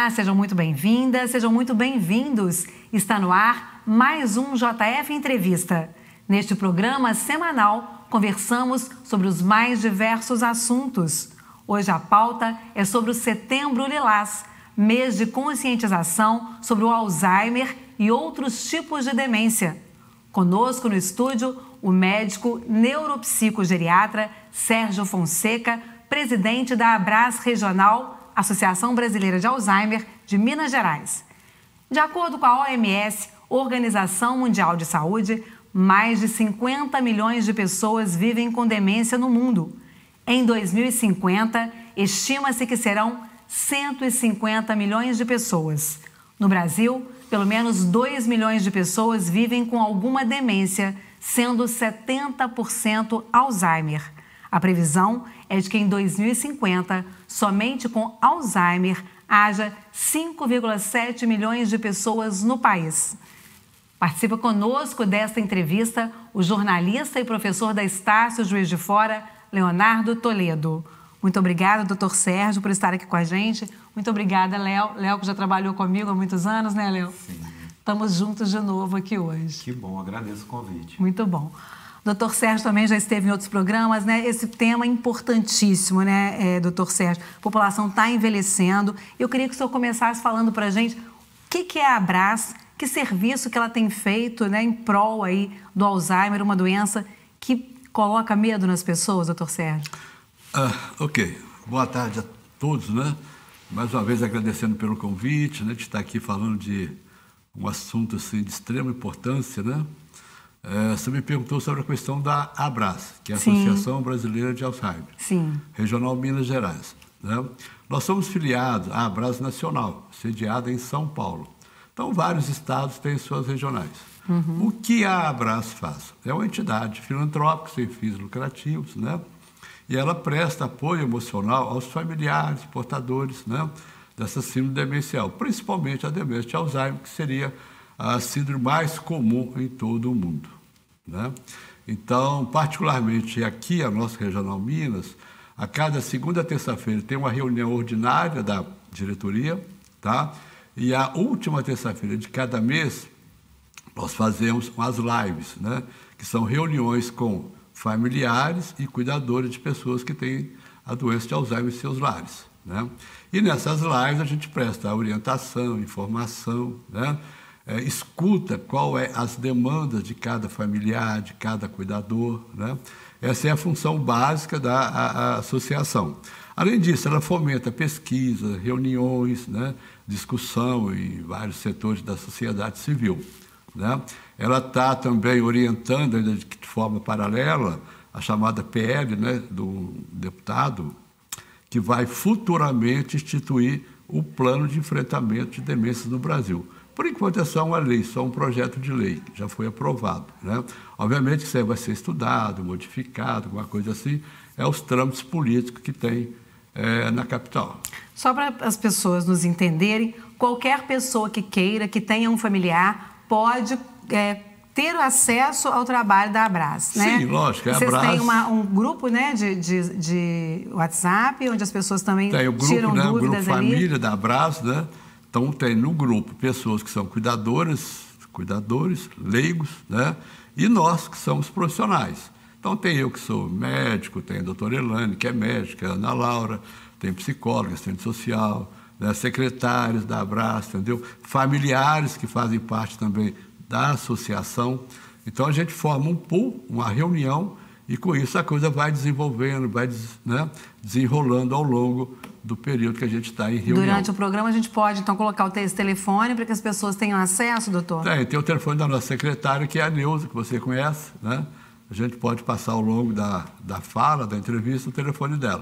Olá, sejam muito bem-vindas, sejam muito bem-vindos. Está no ar mais um JF Entrevista. Neste programa semanal, conversamos sobre os mais diversos assuntos. Hoje a pauta é sobre o Setembro Lilás, mês de conscientização sobre o Alzheimer e outros tipos de demência. Conosco no estúdio, o médico neuropsicogeriatra Sérgio Fonseca, presidente da Abras Regional, Associação Brasileira de Alzheimer de Minas Gerais. De acordo com a OMS, Organização Mundial de Saúde, mais de 50 milhões de pessoas vivem com demência no mundo. Em 2050, estima-se que serão 150 milhões de pessoas. No Brasil, pelo menos 2 milhões de pessoas vivem com alguma demência, sendo 70% Alzheimer. A previsão é de que em 2050, somente com Alzheimer, haja 5,7 milhões de pessoas no país. Participa conosco desta entrevista o jornalista e professor da Estácio Juiz de Fora, Leonardo Toledo. Muito obrigada, doutor Sérgio, por estar aqui com a gente. Muito obrigada, Léo. Léo, que já trabalhou comigo há muitos anos, né, Léo? Sim. Estamos juntos de novo aqui hoje. Que bom, agradeço o convite. Muito bom. Doutor Sérgio também já esteve em outros programas, né? Esse tema é importantíssimo, né, doutor Sérgio? A população está envelhecendo. Eu queria que o senhor começasse falando para a gente o que é a Abras, que serviço que ela tem feito, né, em prol aí do Alzheimer, uma doença que coloca medo nas pessoas, doutor Sérgio. Ok. Boa tarde a todos, né? Mais uma vez agradecendo pelo convite, né, de estar aqui falando de um assunto assim, de extrema importância, né? Você me perguntou sobre a questão da Abras, que é a Associação Brasileira de Alzheimer, Regional Minas Gerais, né? Nós somos filiados à Abras Nacional, sediada em São Paulo. Então, vários estados têm suas regionais. O que a Abras faz? É uma entidade filantrópica, sem fins lucrativos, né? E ela presta apoio emocional aos familiares, portadores, né, dessa síndrome demencial, principalmente a demência de Alzheimer, que seria a síndrome mais comum em todo o mundo, né? Então, particularmente aqui, a nossa Regional Minas, a cada segunda terça-feira tem uma reunião ordinária da diretoria, tá? E a última terça-feira de cada mês, nós fazemos as lives, né? Que são reuniões com familiares e cuidadores de pessoas que têm a doença de Alzheimer em seus lares, né? E nessas lives a gente presta orientação, informação, né? Escuta qual é as demandas de cada familiar, de cada cuidador, né? Essa é a função básica da associação. Além disso, ela fomenta pesquisa, reuniões, né? Discussão em vários setores da sociedade civil, né? Ela está também orientando, ainda de forma paralela, a chamada PL, né, do deputado, que vai futuramente instituir o plano de enfrentamento de demências no Brasil. Por enquanto é só uma lei, só um projeto de lei, que já foi aprovado, né? Obviamente que isso aí vai ser estudado, modificado, alguma coisa assim, é os trâmites políticos que tem na capital. Só para as pessoas nos entenderem, qualquer pessoa que queira, que tenha um familiar, pode ter acesso ao trabalho da Abras, né? Sim, lógico. Vocês têm um grupo, né, de WhatsApp, onde as pessoas também tem o grupo, tiram né, dúvidas o grupo ali. Família da Abras, né? Então, tem no grupo pessoas que são cuidadores, leigos, né? E nós que somos profissionais. Então, tem eu que sou médico, tem a doutora Elane, que é médica, a Ana Laura, tem psicóloga, assistente social, né? Secretários da Abras, entendeu? Familiares que fazem parte também da associação. Então, a gente forma um pool, uma reunião, e com isso a coisa vai desenvolvendo, vai, né, desenrolando ao longo do período que a gente está em reunião. Durante o programa a gente pode, então, colocar esse telefone para que as pessoas tenham acesso, doutor? Tem o telefone da nossa secretária, que é a Neuza, que você conhece, né? A gente pode passar ao longo da fala, da entrevista, o telefone dela.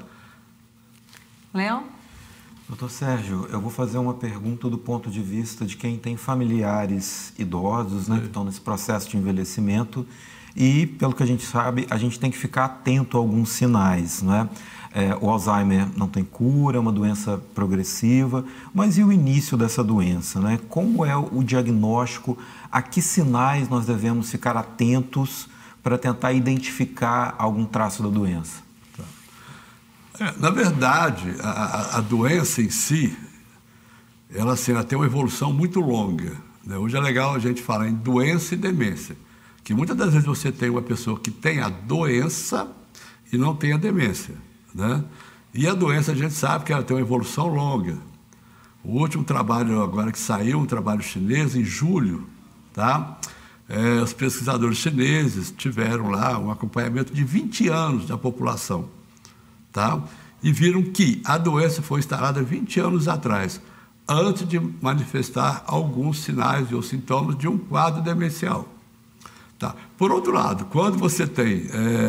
Léo? Doutor Sérgio, eu vou fazer uma pergunta do ponto de vista de quem tem familiares idosos, né, que estão nesse processo de envelhecimento e, pelo que a gente sabe, a gente tem que ficar atento a alguns sinais, né? O Alzheimer não tem cura, é uma doença progressiva, mas e o início dessa doença, né? Como é o diagnóstico? A que sinais nós devemos ficar atentos para tentar identificar algum traço da doença? Na verdade, a doença em si, ela tem uma evolução muito longa, né? Hoje é legal a gente falar em doença e demência, que muitas das vezes você tem uma pessoa que tem a doença e não tem a demência, né? E a doença a gente sabe que ela tem uma evolução longa. O último trabalho agora que saiu, um trabalho chinês, em julho, tá? Os pesquisadores chineses tiveram lá um acompanhamento de 20 anos da população, tá? E viram que a doença foi instalada 20 anos atrás, antes de manifestar alguns sinais ou sintomas de um quadro demencial. Tá? Por outro lado, quando você tem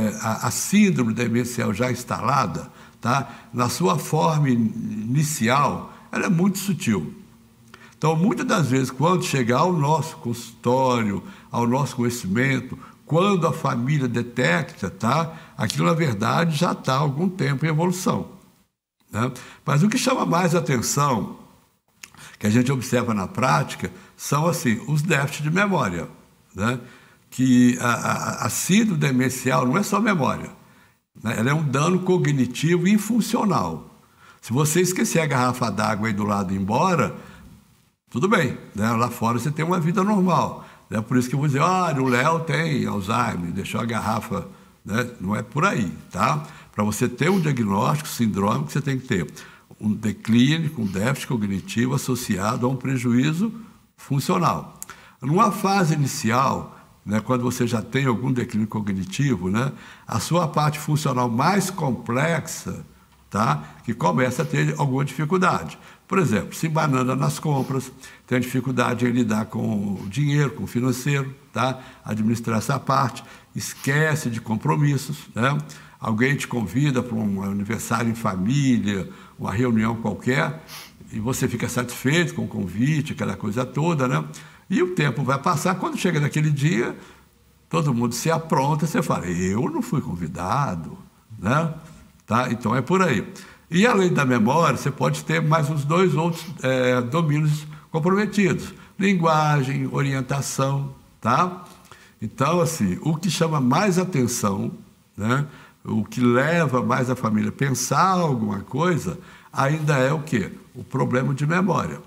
a síndrome demencial já instalada, tá? Na sua forma inicial, ela é muito sutil. Então, muitas das vezes, quando chegar ao nosso consultório, ao nosso conhecimento, quando a família detecta, tá? Aquilo, na verdade, já está há algum tempo em evolução, né? Mas o que chama mais atenção, que a gente observa na prática, são assim, os déficits de memória, né? Que a síndrome demencial não é só memória, né? Ela é um dano cognitivo e funcional. Se você esquecer a garrafa d'água aí do lado e ir embora, tudo bem, né? Lá fora você tem uma vida normal. É por isso que eu vou dizer, olha, o Léo tem Alzheimer, deixou a garrafa, né? Não é por aí, tá? Para você ter um diagnóstico sindrômico, você tem que ter um declínio, um déficit cognitivo associado a um prejuízo funcional. Numa fase inicial, né, quando você já tem algum declínio cognitivo, né, a sua parte funcional mais complexa, tá, que começa a ter alguma dificuldade. Por exemplo, se banana nas compras, tem dificuldade em lidar com o dinheiro, com o financeiro, tá? Administrar essa parte, esquece de compromissos, né? Alguém te convida para um aniversário em família, uma reunião qualquer, e você fica satisfeito com o convite, aquela coisa toda, né? E o tempo vai passar, quando chega naquele dia, todo mundo se apronta, você fala, eu não fui convidado, né? Tá? Então é por aí. E além da memória, você pode ter mais uns 2 outros domínios comprometidos. Linguagem, orientação, tá? Então, assim, o que chama mais atenção, né? O que leva mais a família a pensar alguma coisa, ainda é o quê? O problema de memória.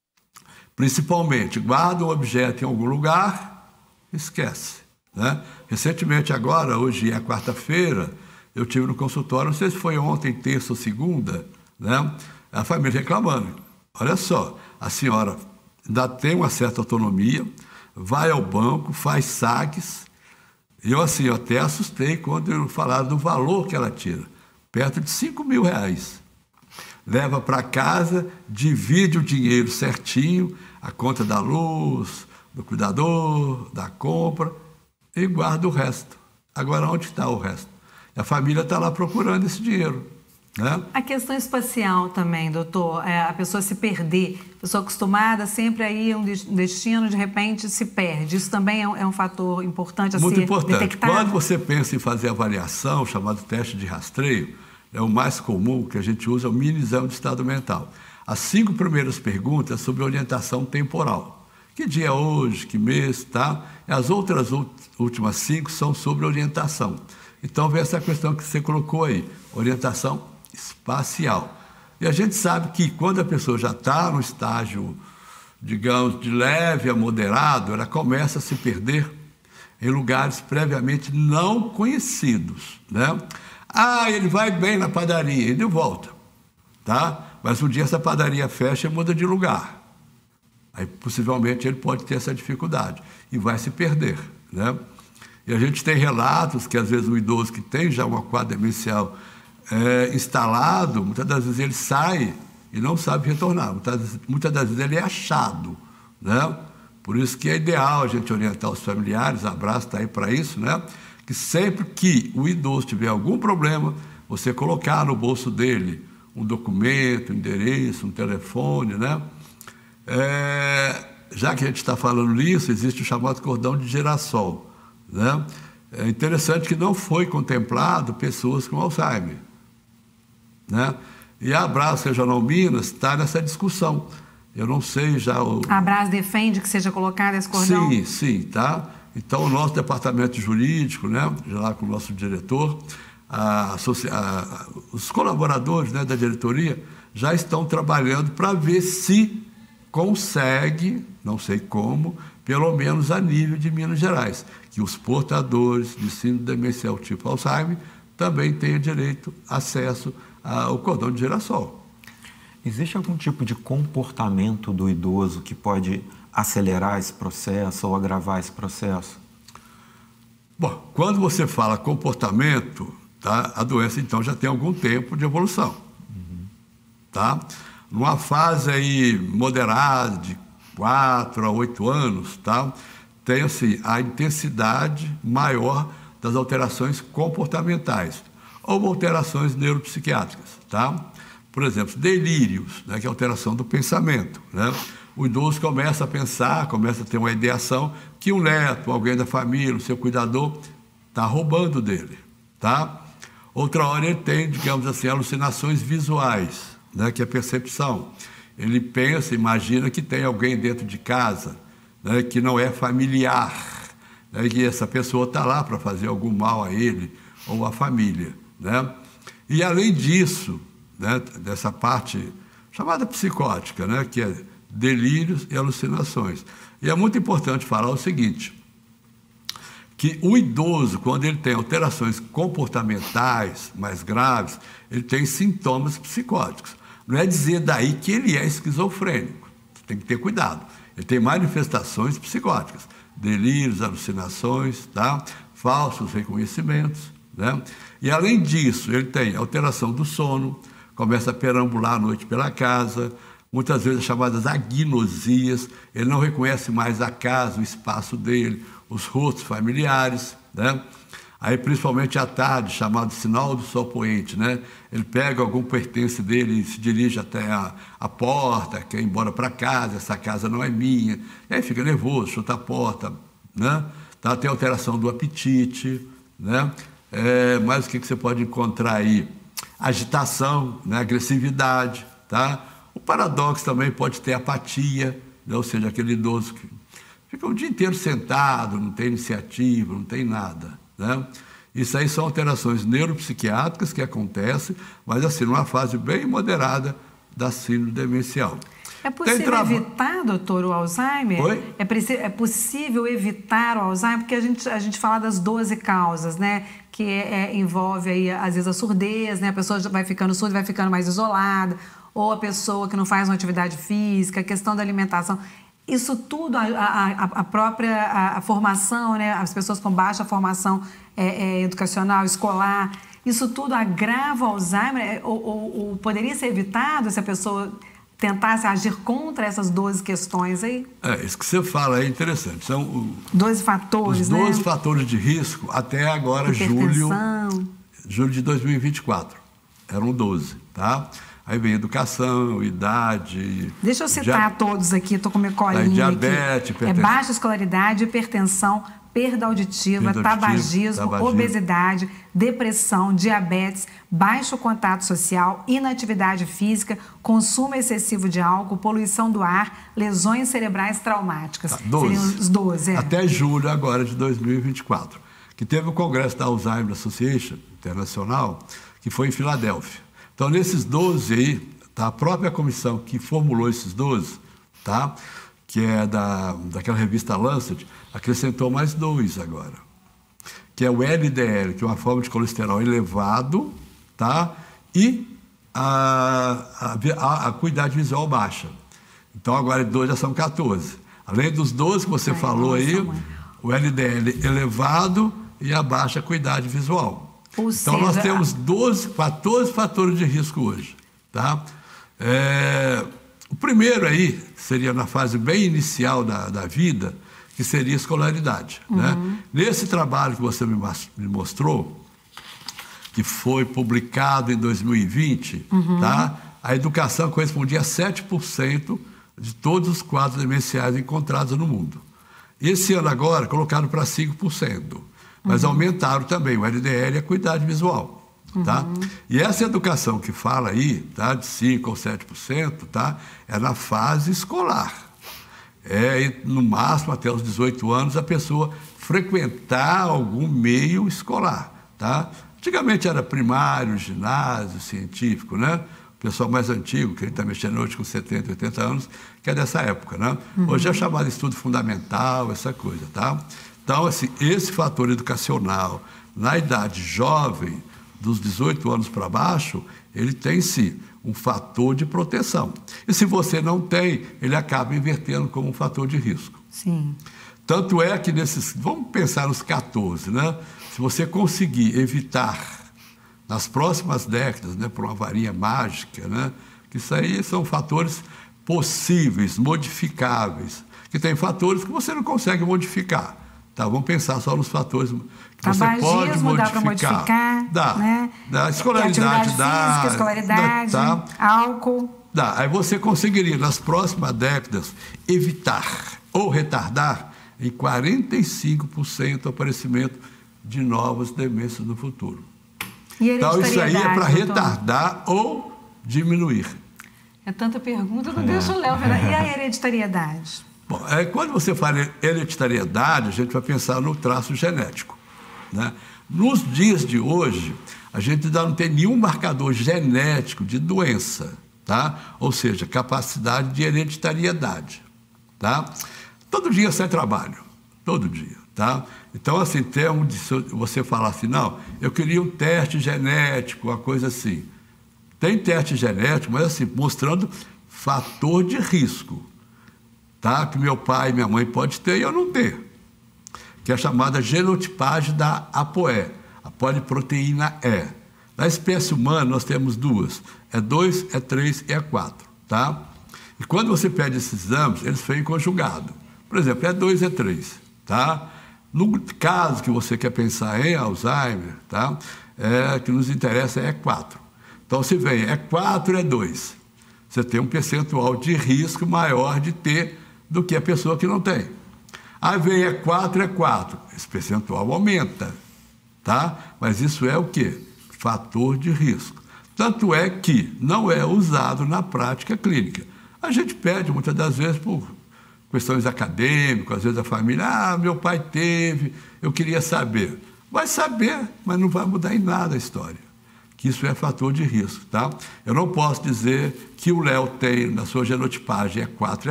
Principalmente, guarda um objeto em algum lugar, esquece, né? Recentemente agora, hoje é quarta-feira, eu tive no consultório, não sei se foi ontem, terça ou segunda, né? A família reclamando. Olha só, a senhora ainda tem uma certa autonomia, vai ao banco, faz saques. E eu, assim, eu até assustei quando eu falaram do valor que ela tira, perto de R$5.000. Leva para casa, divide o dinheiro certinho, a conta da luz, do cuidador, da compra, e guarda o resto. Agora, onde está o resto? A família está lá procurando esse dinheiro, né? A questão espacial também, doutor, a pessoa se perder, a pessoa acostumada sempre a ir a um destino, de repente se perde. Isso também é um fator importante a muito ser importante. detectado? Quando você pensa em fazer avaliação, chamado teste de rastreio, é o mais comum que a gente usa, é o mini exame de estado mental. As 5 primeiras perguntas sobre orientação temporal. Que dia é hoje, que mês, tá? E as outras últimas 5 são sobre orientação. Então, vem essa questão que você colocou aí, orientação espacial. E a gente sabe que quando a pessoa já está no estágio, digamos, de leve a moderado, ela começa a se perder em lugares previamente não conhecidos, né? Ah, ele vai bem na padaria, ele volta, tá? Mas um dia essa padaria fecha e muda de lugar. Aí, possivelmente, ele pode ter essa dificuldade e vai se perder, né? E a gente tem relatos que, às vezes, o idoso que tem já uma quadro demencial instalado, muitas das vezes ele sai e não sabe retornar. Muitas das vezes ele é achado, né? Por isso que é ideal a gente orientar os familiares, a Abraço está aí para isso, né? Que sempre que o idoso tiver algum problema, você colocar no bolso dele um documento, um endereço, um telefone, né? Já que a gente está falando nisso, existe o chamado cordão de girassol, né? É interessante que não foi contemplado pessoas com Alzheimer, né? E a Abraço Regional Minas está nessa discussão. Eu não sei já... A Abraço defende que seja colocado esse cordão? Sim, sim, tá? Então, o nosso departamento jurídico, né, já lá com o nosso diretor, os colaboradores, né, da diretoria já estão trabalhando para ver se consegue, não sei como, pelo menos a nível de Minas Gerais, que os portadores de síndrome demencial tipo Alzheimer também tenham direito, acesso ao cordão de girassol. Existe algum tipo de comportamento do idoso que pode acelerar esse processo ou agravar esse processo? Bom, quando você fala comportamento, tá, a doença então já tem algum tempo de evolução. Tá? Numa fase aí moderada, de 4 a 8 anos, tá? Tem assim, a intensidade maior das alterações comportamentais ou alterações neuropsiquiátricas. Tá? Por exemplo, delírios, né, que é a alteração do pensamento. Né? O idoso começa a pensar, começa a ter uma ideação que um neto, alguém da família, o seu cuidador, está roubando dele. Tá? Outra hora ele tem, digamos assim, alucinações visuais, né, que é a percepção. Ele pensa, imagina que tem alguém dentro de casa, né, que não é familiar, né, que essa pessoa está lá para fazer algum mal a ele ou à família. Né? E além disso, né, dessa parte chamada psicótica, né, que é delírios e alucinações. E é muito importante falar o seguinte, que o idoso, quando ele tem alterações comportamentais mais graves, ele tem sintomas psicóticos. Não é dizer daí que ele é esquizofrênico. Tem que ter cuidado. Ele tem manifestações psicóticas, delírios, alucinações, tá? Falsos reconhecimentos. Né? E, além disso, ele tem alteração do sono, começa a perambular à noite pela casa, muitas vezes chamadas agnosias, ele não reconhece mais a casa, o espaço dele, os rostos familiares, né? Aí, principalmente à tarde, chamado sinal do sol poente, né? Ele pega algum pertence dele e se dirige até a porta, quer ir embora para casa, essa casa não é minha, e aí fica nervoso, chuta a porta, né? Tá, tem alteração do apetite, né? Mas o que você pode encontrar aí? Agitação, né? Agressividade, tá? O paradoxo também pode ter apatia, né? Ou seja, aquele idoso que fica o dia inteiro sentado, não tem iniciativa, não tem nada, né? Isso aí são alterações neuropsiquiátricas que acontecem, mas assim, numa fase bem moderada da síndrome demencial. É possível evitar, doutor, o Alzheimer? Oi? É possível evitar o Alzheimer? Porque a gente fala das 12 causas, né? Que envolve aí, às vezes, a surdez, né? A pessoa vai ficando surda, vai ficando mais isolada, ou a pessoa que não faz uma atividade física, a questão da alimentação. Isso tudo, a própria formação, né? As pessoas com baixa formação educacional, escolar, isso tudo agrava o Alzheimer? Ou poderia ser evitado se a pessoa tentasse agir contra essas 12 questões aí? Isso que você fala é interessante. São 12 fatores, os 12 fatores de risco até agora, julho de 2024. Eram 12, tá? Aí vem educação, idade... Deixa eu citar todos aqui, estou com minha colinha diabetes, aqui. Baixa escolaridade, hipertensão, perda auditiva, tabagismo, obesidade, depressão, diabetes, baixo contato social, inatividade física, consumo excessivo de álcool, poluição do ar, lesões cerebrais traumáticas. Tá, 12. Seriam os 12, Até julho agora de 2024, que teve o Congresso da Alzheimer Association Internacional, que foi em Filadélfia. Então, nesses 12 aí, tá, a própria comissão que formulou esses 12, tá, que é daquela revista Lancet, acrescentou mais 2 agora, que é o LDL, que é uma forma de colesterol elevado, tá, e a acuidade visual baixa. Então, agora 2 já são 14. Além dos 12 que você falou aí, o LDL elevado e a baixa acuidade visual. Então, nós temos 14 fatores de risco hoje. Tá? O primeiro aí, seria na fase bem inicial da vida, que seria a escolaridade. Né? Nesse trabalho que você me mostrou, que foi publicado em 2020, tá? A educação correspondia a 7% de todos os quadros demenciais encontrados no mundo. Esse ano agora, colocaram para 5%. Mas aumentaram também o LDL e a acuidade visual. Tá? E essa educação que fala aí, tá, de 5% ou 7%, tá, é na fase escolar. No máximo, até os 18 anos, a pessoa frequentar algum meio escolar. Tá? Antigamente era primário, ginásio, científico, né? pessoal mais antigo, que a gente está mexendo hoje com 70, 80 anos, que é dessa época, né? Hoje é chamado estudo fundamental, essa coisa, tá? Então, assim, esse fator educacional, na idade jovem, dos 18 anos para baixo, ele tem, sim, um fator de proteção. E se você não tem, ele acaba invertendo como um fator de risco. Sim. Tanto é que vamos pensar nos 14, né? Se você conseguir evitar nas próximas décadas, né, por uma varinha mágica, né, que isso aí são fatores possíveis, modificáveis, que tem fatores que você não consegue modificar. Tá? Vamos pensar só nos fatores que você pode modificar. Dá para modificar, dá, né? Dá. Escolaridade dá. Física, escolaridade, tá? álcool. Dá. Aí você conseguiria, nas próximas décadas, evitar ou retardar em 45% o aparecimento de novas demências no futuro. Então, isso aí é para retardar ou diminuir. É tanta pergunta, não deixa o Léo. E a hereditariedade? Bom, quando você fala em hereditariedade, a gente vai pensar no traço genético, né? Nos dias de hoje, a gente ainda não tem nenhum marcador genético de doença, tá? Ou seja, capacidade de hereditariedade, tá? Todo dia sai trabalho, todo dia, tá? Então, assim, termo de você falar assim, não, eu queria um teste genético, uma coisa assim. Tem teste genético, mas assim, mostrando fator de risco, tá? Que meu pai e minha mãe pode ter e eu não ter, que é a chamada genotipagem da ApoE, a poliproteína E. Na espécie humana, nós temos duas, E2, E3 e E4, tá? E quando você pede esses exames, eles vêm conjugados. Por exemplo, E2 e E3, tá? No caso que você quer pensar em Alzheimer, tá? Que nos interessa é E4. Então, se vem E4 e E2, você tem um percentual de risco maior de ter do que a pessoa que não tem. Aí vem E4 e E4, esse percentual aumenta, tá? Mas isso é o quê? Fator de risco. Tanto é que não é usado na prática clínica. A gente pede muitas das vezes por questões acadêmicas, às vezes a família, meu pai teve, eu queria saber. Vai saber, mas não vai mudar em nada a história. Que isso é fator de risco, tá? Eu não posso dizer que o Léo tem na sua genotipagem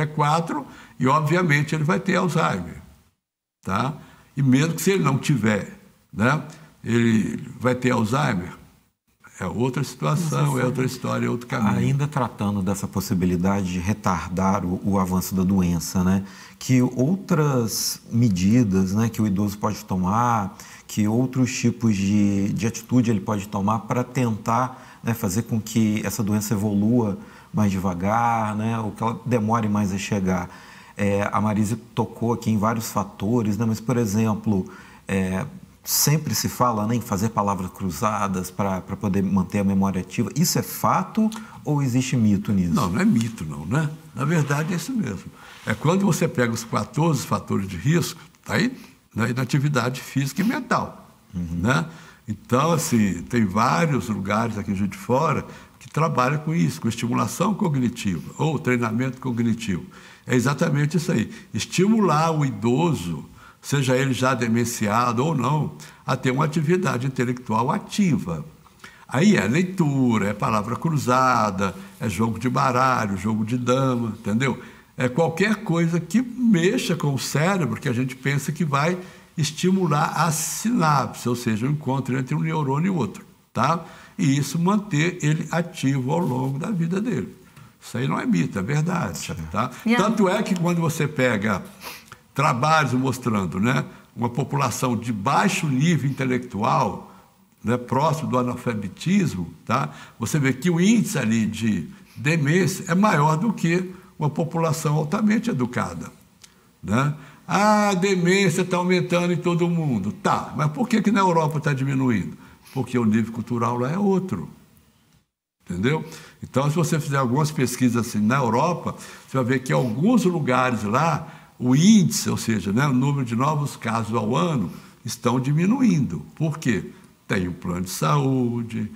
E4 e, obviamente, ele vai ter Alzheimer, tá? E mesmo que se ele não tiver, né, ele vai ter Alzheimer, é outra situação, é outra história, é outro caminho. Ainda tratando dessa possibilidade de retardar o avanço da doença, né? Que outras medidas, né, que o idoso pode tomar, que outros tipos de atitude ele pode tomar para tentar, né, fazer com que essa doença evolua mais devagar, né, ou que ela demore mais a chegar. A Marise tocou aqui em vários fatores, né, mas, por exemplo, sempre se fala, né, em fazer palavras cruzadas para poder manter a memória ativa. Isso é fato ou existe mito nisso? Não, não é mito, não, né? Na verdade, é isso mesmo. É quando você pega os 14 fatores de risco, tá aí, né, na atividade física e mental, né? Então, assim, tem vários lugares aqui em Juiz de Fora que trabalham com isso, com estimulação cognitiva ou treinamento cognitivo. É exatamente isso aí. Estimular o idoso, seja ele já demenciado ou não, a ter uma atividade intelectual ativa. Aí é leitura, é palavra cruzada, é jogo de baralho, jogo de dama, entendeu? É qualquer coisa que mexa com o cérebro, que a gente pensa que vai estimular a sinapse, ou seja, o encontro entre um neurônio e outro, tá? E isso manter ele ativo ao longo da vida dele. Isso aí não é mito, é verdade, tá? Tanto é que quando você pega trabalhos mostrando, né, uma população de baixo nível intelectual, né, próximo do analfabetismo, tá? Você vê que o índice ali de demência é maior do que uma população altamente educada, né? A demência está aumentando em todo o mundo. Tá, mas por que na Europa está diminuindo? Porque o nível cultural lá é outro. Entendeu? Então, se você fizer algumas pesquisas assim na Europa, você vai ver que em alguns lugares lá, o índice, ou seja, né, o número de novos casos ao ano, estão diminuindo. Por quê? Tem um plano de saúde,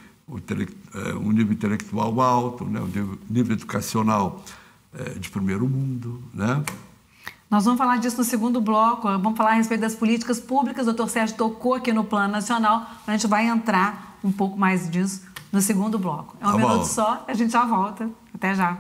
um nível intelectual alto, né, um nível educacional de primeiro mundo, né? Nós vamos falar disso no segundo bloco, vamos falar a respeito das políticas públicas. O Dr. Sérgio tocou aqui no Plano Nacional, a gente vai entrar um pouco mais disso no segundo bloco. É um minuto só, a gente já volta. Até já.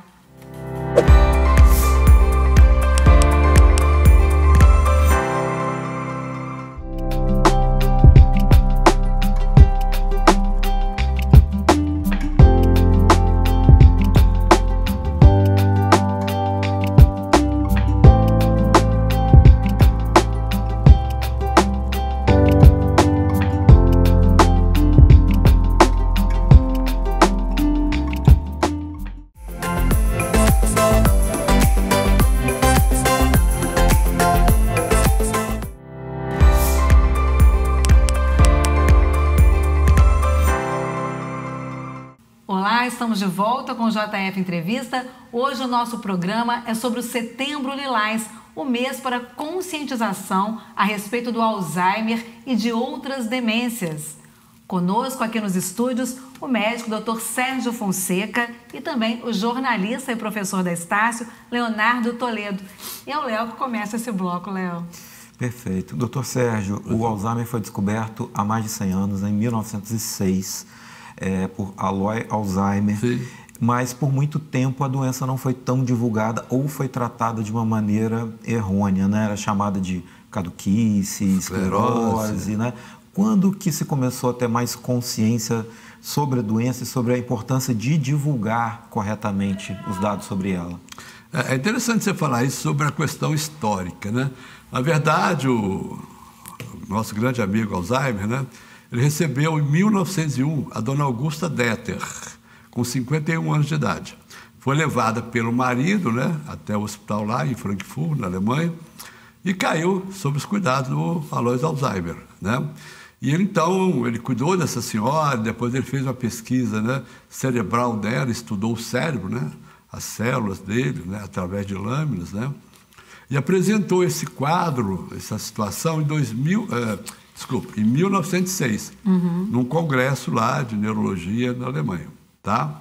Estamos de volta com o JF Entrevista. Hoje o nosso programa é sobre o Setembro Lilás, o mês para conscientização a respeito do Alzheimer e de outras demências. Conosco aqui nos estúdios o médico Dr. Sérgio Fonseca e também o jornalista e professor da Estácio, Leonardo Toledo. E é o Léo que começa esse bloco, Léo. Perfeito. Dr. Sérgio, o Alzheimer foi descoberto há mais de 100 anos, em 1906. Por Alois Alzheimer, sim, mas por muito tempo a doença não foi tão divulgada ou foi tratada de uma maneira errônea, né? Era chamada de caduquice, esclerose, né? Quando que se começou a ter mais consciência sobre a doença e sobre a importância de divulgar corretamente os dados sobre ela? É interessante você falar isso sobre a questão histórica, né? Na verdade, o nosso grande amigo Alzheimer, né? Ele recebeu em 1901 a dona Augusta Deter, com 51 anos de idade. Foi levada pelo marido, né, até o hospital lá em Frankfurt, na Alemanha, e caiu sob os cuidados do Alois Alzheimer, né? E ele, então, ele cuidou dessa senhora, depois ele fez uma pesquisa, né, cerebral dela, estudou o cérebro, né, as células dele, né, através de lâminas, né, e apresentou esse quadro, essa situação em 1906, num congresso lá de neurologia na Alemanha, tá?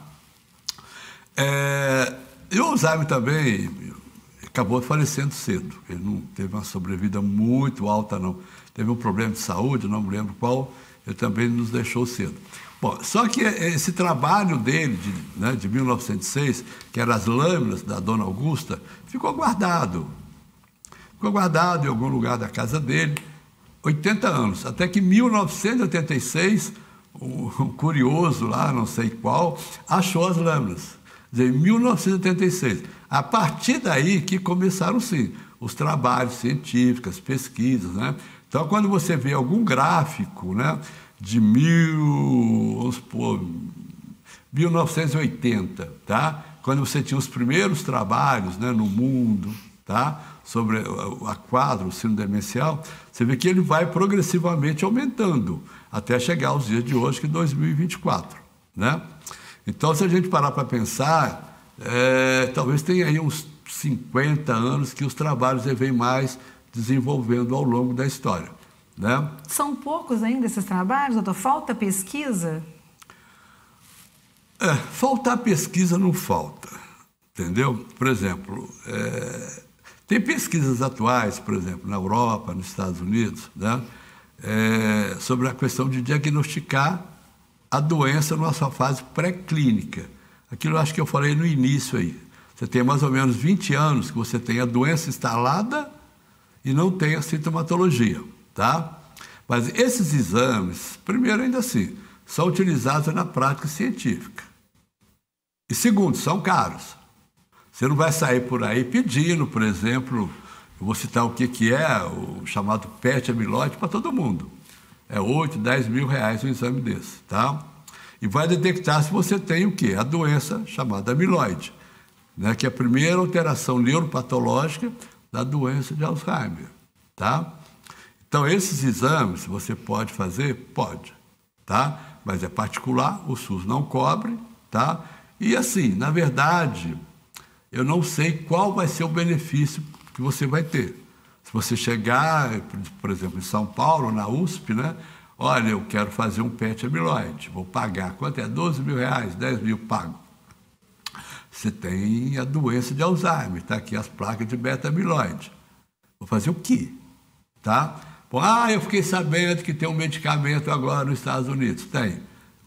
E o Alzheimer também acabou falecendo cedo. Ele não teve uma sobrevida muito alta, não. Teve um problema de saúde, não me lembro qual, ele também nos deixou cedo. Bom, só que esse trabalho dele, de 1906, que eram as lâminas da dona Augusta, ficou guardado. Ficou guardado em algum lugar da casa dele, 80 anos, até que em 1986, um curioso lá, não sei qual, achou as lâminas. Quer dizer, em 1986. A partir daí que começaram, sim, os trabalhos científicos, as pesquisas, né? Então, quando você vê algum gráfico, né, de 1980, tá? Quando você tinha os primeiros trabalhos, né, no mundo, tá? Sobre a quadro, o síndrome demencial, você vê que ele vai progressivamente aumentando, até chegar aos dias de hoje, que é 2024, né? Então, se a gente parar para pensar, talvez tenha aí uns 50 anos que os trabalhos vêm mais desenvolvendo ao longo da história, né? São poucos ainda esses trabalhos, doutor? Falta pesquisa? Faltar pesquisa não falta, entendeu? Por exemplo, tem pesquisas atuais, por exemplo, na Europa, nos Estados Unidos, né, sobre a questão de diagnosticar a doença na sua fase pré-clínica. Aquilo eu acho que eu falei no início aí. Você tem mais ou menos 20 anos que você tem a doença instalada e não tem a sintomatologia, tá? Mas esses exames, primeiro, ainda assim, são utilizados na prática científica. E segundo, são caros. Você não vai sair por aí pedindo, por exemplo, eu vou citar o que é o chamado PET amiloide para todo mundo. É 8, 10 mil reais um exame desse, tá? E vai detectar se você tem o quê? A doença chamada amiloide, né? Que é a primeira alteração neuropatológica da doença de Alzheimer, tá? Então, esses exames você pode fazer? Pode, tá? Mas é particular, o SUS não cobre, tá? E assim, na verdade, eu não sei qual vai ser o benefício que você vai ter. Se você chegar, por exemplo, em São Paulo, na USP, né? Olha, eu quero fazer um PET amiloide, vou pagar. Quanto é? 12 mil reais, 10 mil, pago. Você tem a doença de Alzheimer, está aqui as placas de beta-amiloide. Vou fazer o quê? Tá? Bom, eu fiquei sabendo que tem um medicamento agora nos Estados Unidos. Tem.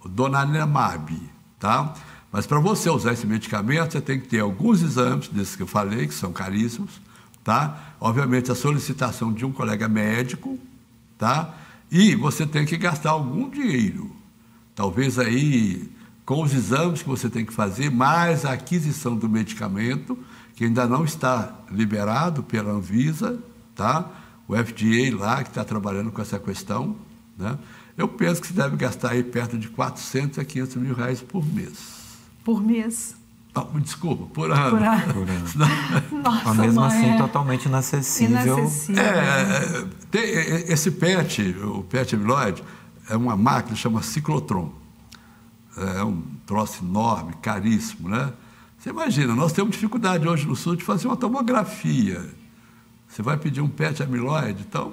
o donanemab, tá? Mas para você usar esse medicamento, você tem que ter alguns exames, desses que eu falei, que são caríssimos, tá? Obviamente, a solicitação de um colega médico, tá? E você tem que gastar algum dinheiro. Talvez aí, com os exames que você tem que fazer, mais a aquisição do medicamento, que ainda não está liberado pela Anvisa, tá? O FDA lá, que está trabalhando com essa questão, né? Eu penso que você deve gastar aí perto de 400 a 500 mil reais por mês. Por mês? Desculpa, por ano. Por ano. Nossa, mesmo assim, totalmente inacessível. Esse PET, o PET amiloide, é uma máquina que chama ciclotron. É um troço enorme, caríssimo, né? Você imagina, nós temos dificuldade hoje no Sul de fazer uma tomografia. Você vai pedir um PET amiloide, então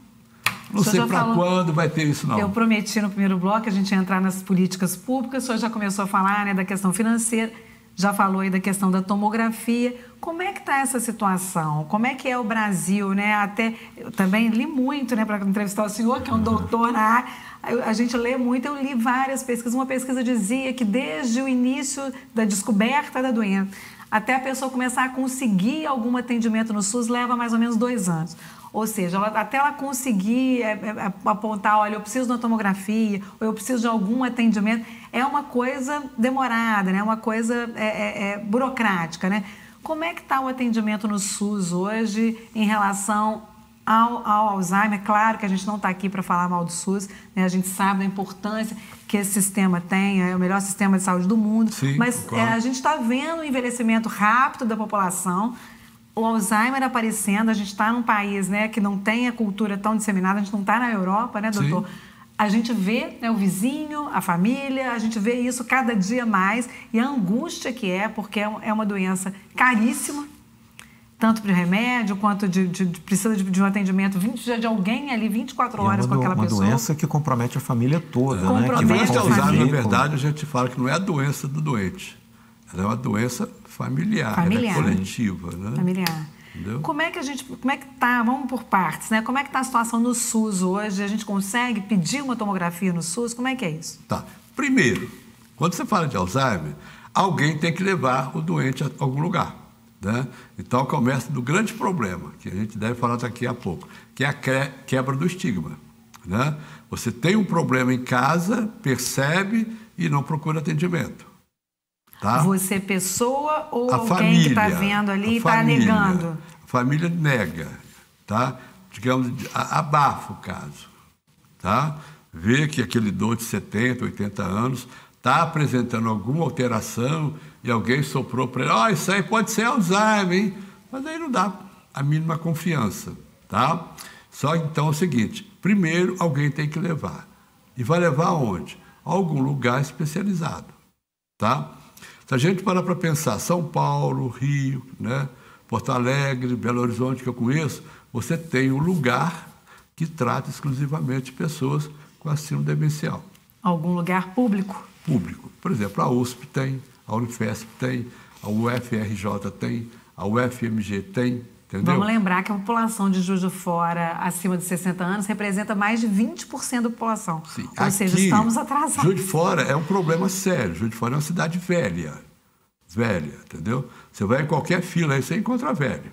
não sei para quando vai ter isso, não. Eu prometi no primeiro bloco que a gente ia entrar nas políticas públicas, o senhor já começou a falar, né, da questão financeira, já falou aí da questão da tomografia. Como é que está essa situação? Como é que é o Brasil, né? Até eu também li muito, né, para entrevistar o senhor, que é um doutor na área. A gente lê muito, eu li várias pesquisas. Uma pesquisa dizia que desde o início da descoberta da doença até a pessoa começar a conseguir algum atendimento no SUS leva mais ou menos 2 anos. Ou seja, até ela conseguir apontar, olha, eu preciso de uma tomografia, ou eu preciso de algum atendimento, é uma coisa demorada, né? É uma coisa burocrática, né? Como é que está o atendimento no SUS hoje em relação ao Alzheimer? Claro que a gente não está aqui para falar mal do SUS, né? A gente sabe da importância que esse sistema tem, é o melhor sistema de saúde do mundo. Sim, mas a gente está vendo o envelhecimento rápido da população, o Alzheimer aparecendo. A gente está num país, né, que não tem a cultura tão disseminada, a gente não está na Europa, né, doutor? Sim. A gente vê, né, o vizinho, a família, a gente vê isso cada dia mais, e a angústia que porque é uma doença caríssima, tanto de remédio quanto precisa de um atendimento de alguém ali 24 horas com aquela pessoa. É uma doença que compromete a família toda, né? A doença de Alzheimer, na verdade, a gente fala que não é a doença do doente. Ela é uma doença familiar. Ela é coletiva, né? Familiar. Entendeu? Como é que está, vamos por partes, né? Como é que está a situação no SUS hoje? A gente consegue pedir uma tomografia no SUS? Como é que é isso? Tá. Primeiro, quando você fala de Alzheimer, alguém tem que levar o doente a algum lugar. Né? Então, começa do grande problema, que a gente deve falar daqui a pouco, que é a quebra do estigma. Né? Você tem um problema em casa, percebe e não procura atendimento. Tá? Você, pessoa, ou a alguém família, que está vendo ali e está negando? A família nega, tá? Digamos, abafa o caso. Tá? Vê que aquele idoso de 70, 80 anos está apresentando alguma alteração e alguém soprou para ele, isso aí pode ser Alzheimer, hein? Mas aí não dá a mínima confiança, tá? Só então é o seguinte, primeiro alguém tem que levar. E vai levar aonde? A algum lugar especializado, tá? Se a gente parar para pensar, São Paulo, Rio, né? Porto Alegre, Belo Horizonte, que eu conheço, você tem um lugar que trata exclusivamente pessoas com a síndrome demencial. Algum lugar público? Público. Por exemplo, a USP tem, a Unifesp tem, a UFRJ tem, a UFMG tem, entendeu? Vamos lembrar que a população de Juiz de Fora acima de 60 anos representa mais de 20% da população. Sim. Ou seja, estamos atrasados. Juiz de Fora é um problema sério. Juiz de Fora é uma cidade velha, entendeu? Você vai em qualquer fila aí, você encontra velho.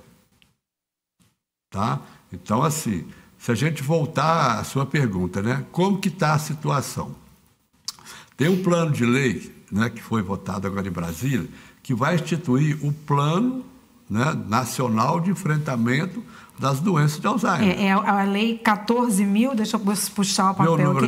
Tá? Então, assim, se a gente voltar à sua pergunta, né? Como que está a situação? Tem um plano de lei, né, que foi votado agora em Brasília, que vai instituir o Plano, né, Nacional de Enfrentamento das Doenças de Alzheimer. É a lei 14.000, deixa eu puxar o papel aqui,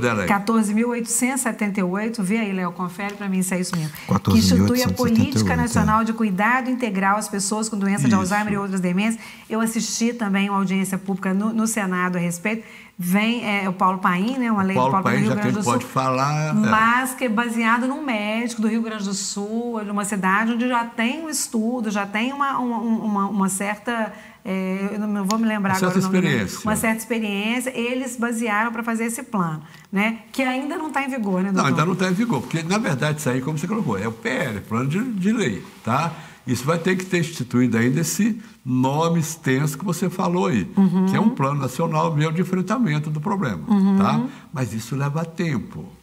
14.878, vê aí, Léo, confere para mim se é isso mesmo. Que institui a Política Nacional de Cuidado Integral às Pessoas com Doença de Alzheimer e outras demências. Eu assisti também uma audiência pública no Senado a respeito. Vem o Paulo Paim, né, uma lei do Paulo Paim do Rio Grande do Sul, pode falar, mas que é baseado num médico do Rio Grande do Sul, numa cidade onde já tem um estudo, já tem uma certa... eu não vou me lembrar agora. Uma certa experiência. Eles basearam para fazer esse plano, né? Que ainda não está em vigor, né, doutor? Não, ainda não está em vigor, porque, na verdade, isso aí, como você colocou, é o PL, Plano de Lei, tá? Isso vai ter que ter instituído ainda esse nome extenso que você falou aí, que é um plano nacional mesmo de enfrentamento do problema, tá? Mas isso leva tempo,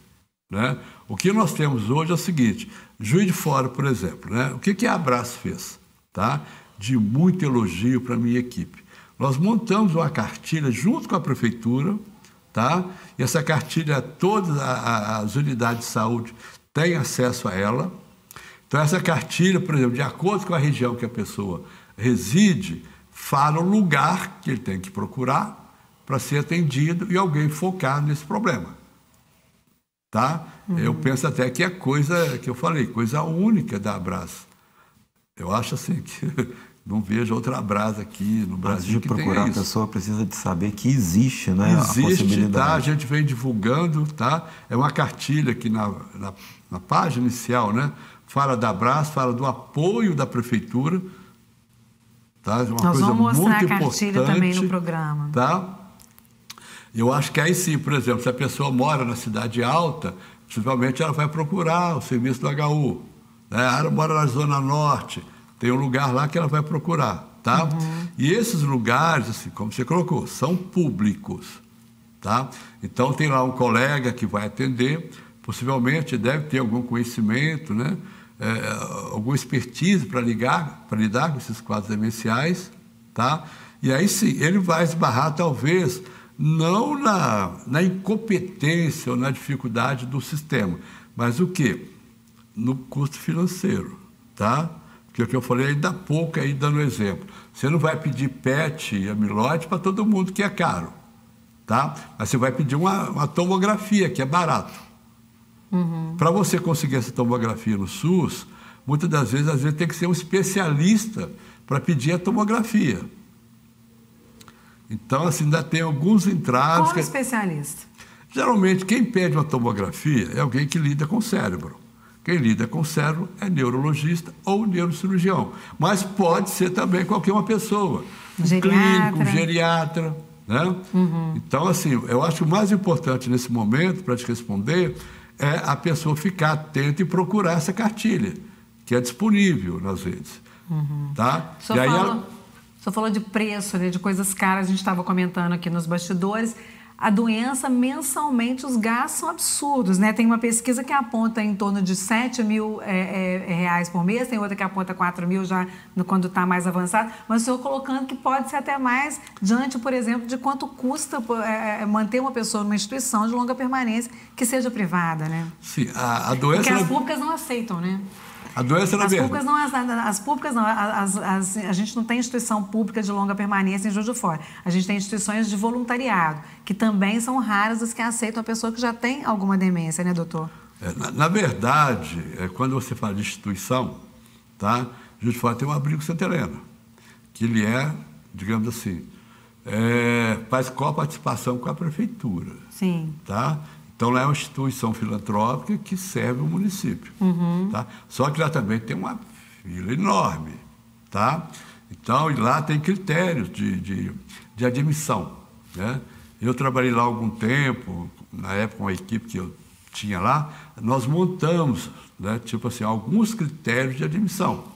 né? O que nós temos hoje é o seguinte: Juiz de Fora, por exemplo, né? O que a Abraço fez? Tá? De muito elogio para a minha equipe. Nós montamos uma cartilha junto com a prefeitura, tá? E essa cartilha, todas as unidades de saúde têm acesso a ela. Então, essa cartilha, por exemplo, de acordo com a região que a pessoa reside, fala o lugar que ele tem que procurar para ser atendido e alguém focar nesse problema. Tá? Eu penso até que é coisa que eu falei, coisa única da Abraço. Eu acho assim que não vejo outra Abraço aqui no Brasil que procurar tenha a isso. pessoa precisa de saber que existe, né? Existe, a possibilidade. tá? A gente vem divulgando, tá? É uma cartilha que na página inicial, né? Fala da Abraço, fala do apoio da prefeitura, tá? Uma Nós coisa vamos mostrar muito a cartilha importante, também no programa. Tá? Eu acho que aí sim, por exemplo, se a pessoa mora na cidade alta, possivelmente ela vai procurar o serviço do HU. Né? Ela mora na Zona Norte, tem um lugar lá que ela vai procurar. Tá? E esses lugares, assim, como você colocou, são públicos. Tá? Então tem lá um colega que vai atender, possivelmente deve ter algum conhecimento, né? Alguma expertise para lidar com esses quadros demenciais. Tá? E aí sim, ele vai esbarrar talvez não na incompetência ou na dificuldade do sistema, mas o quê? No custo financeiro, tá? Porque o que eu falei ainda há pouco, aí dando exemplo, você não vai pedir PET e amiloide para todo mundo, que é caro, tá? Mas você vai pedir uma tomografia, que é barato. Para você conseguir essa tomografia no SUS, muitas das vezes, às vezes tem que ser um especialista para pedir a tomografia. Então, assim, ainda tem alguns entraves... Qual especialista? Geralmente, quem pede uma tomografia é alguém que lida com o cérebro. Quem lida com o cérebro é neurologista ou neurocirurgião. Mas pode ser também qualquer uma pessoa. Um clínico, um geriatra. Né? Então, assim, eu acho que o mais importante nesse momento, para te responder, é a pessoa ficar atenta e procurar essa cartilha, que é disponível nas redes. Tá? E aí o senhor falou de preço, né, de coisas caras, a gente estava comentando aqui nos bastidores. A doença, mensalmente, os gastos são absurdos, né? Tem uma pesquisa que aponta em torno de 7 mil reais por mês, tem outra que aponta 4 mil já quando está mais avançado, mas o senhor colocando que pode ser até mais diante, por exemplo, de quanto custa manter uma pessoa numa instituição de longa permanência que seja privada, né? Sim, a doença... Porque as públicas não aceitam, né? A doença na verdade... As públicas não, a gente não tem instituição pública de longa permanência em Juiz de Fora. A gente tem instituições de voluntariado, que também são raras as que aceitam a pessoa que já tem alguma demência, né, doutor? Na verdade, quando você fala de instituição, tá? Juiz de Fora tem um abrigo Santa Helena, que ele digamos assim, faz coparticipação com a prefeitura. Sim. Tá? Então, lá é uma instituição filantrópica que serve o município. Tá? Só que lá também tem uma fila enorme. Tá? Então, e lá tem critérios de admissão. Né? Eu trabalhei lá há algum tempo, na época, com a equipe que eu tinha lá, nós montamos, né, tipo assim, alguns critérios de admissão.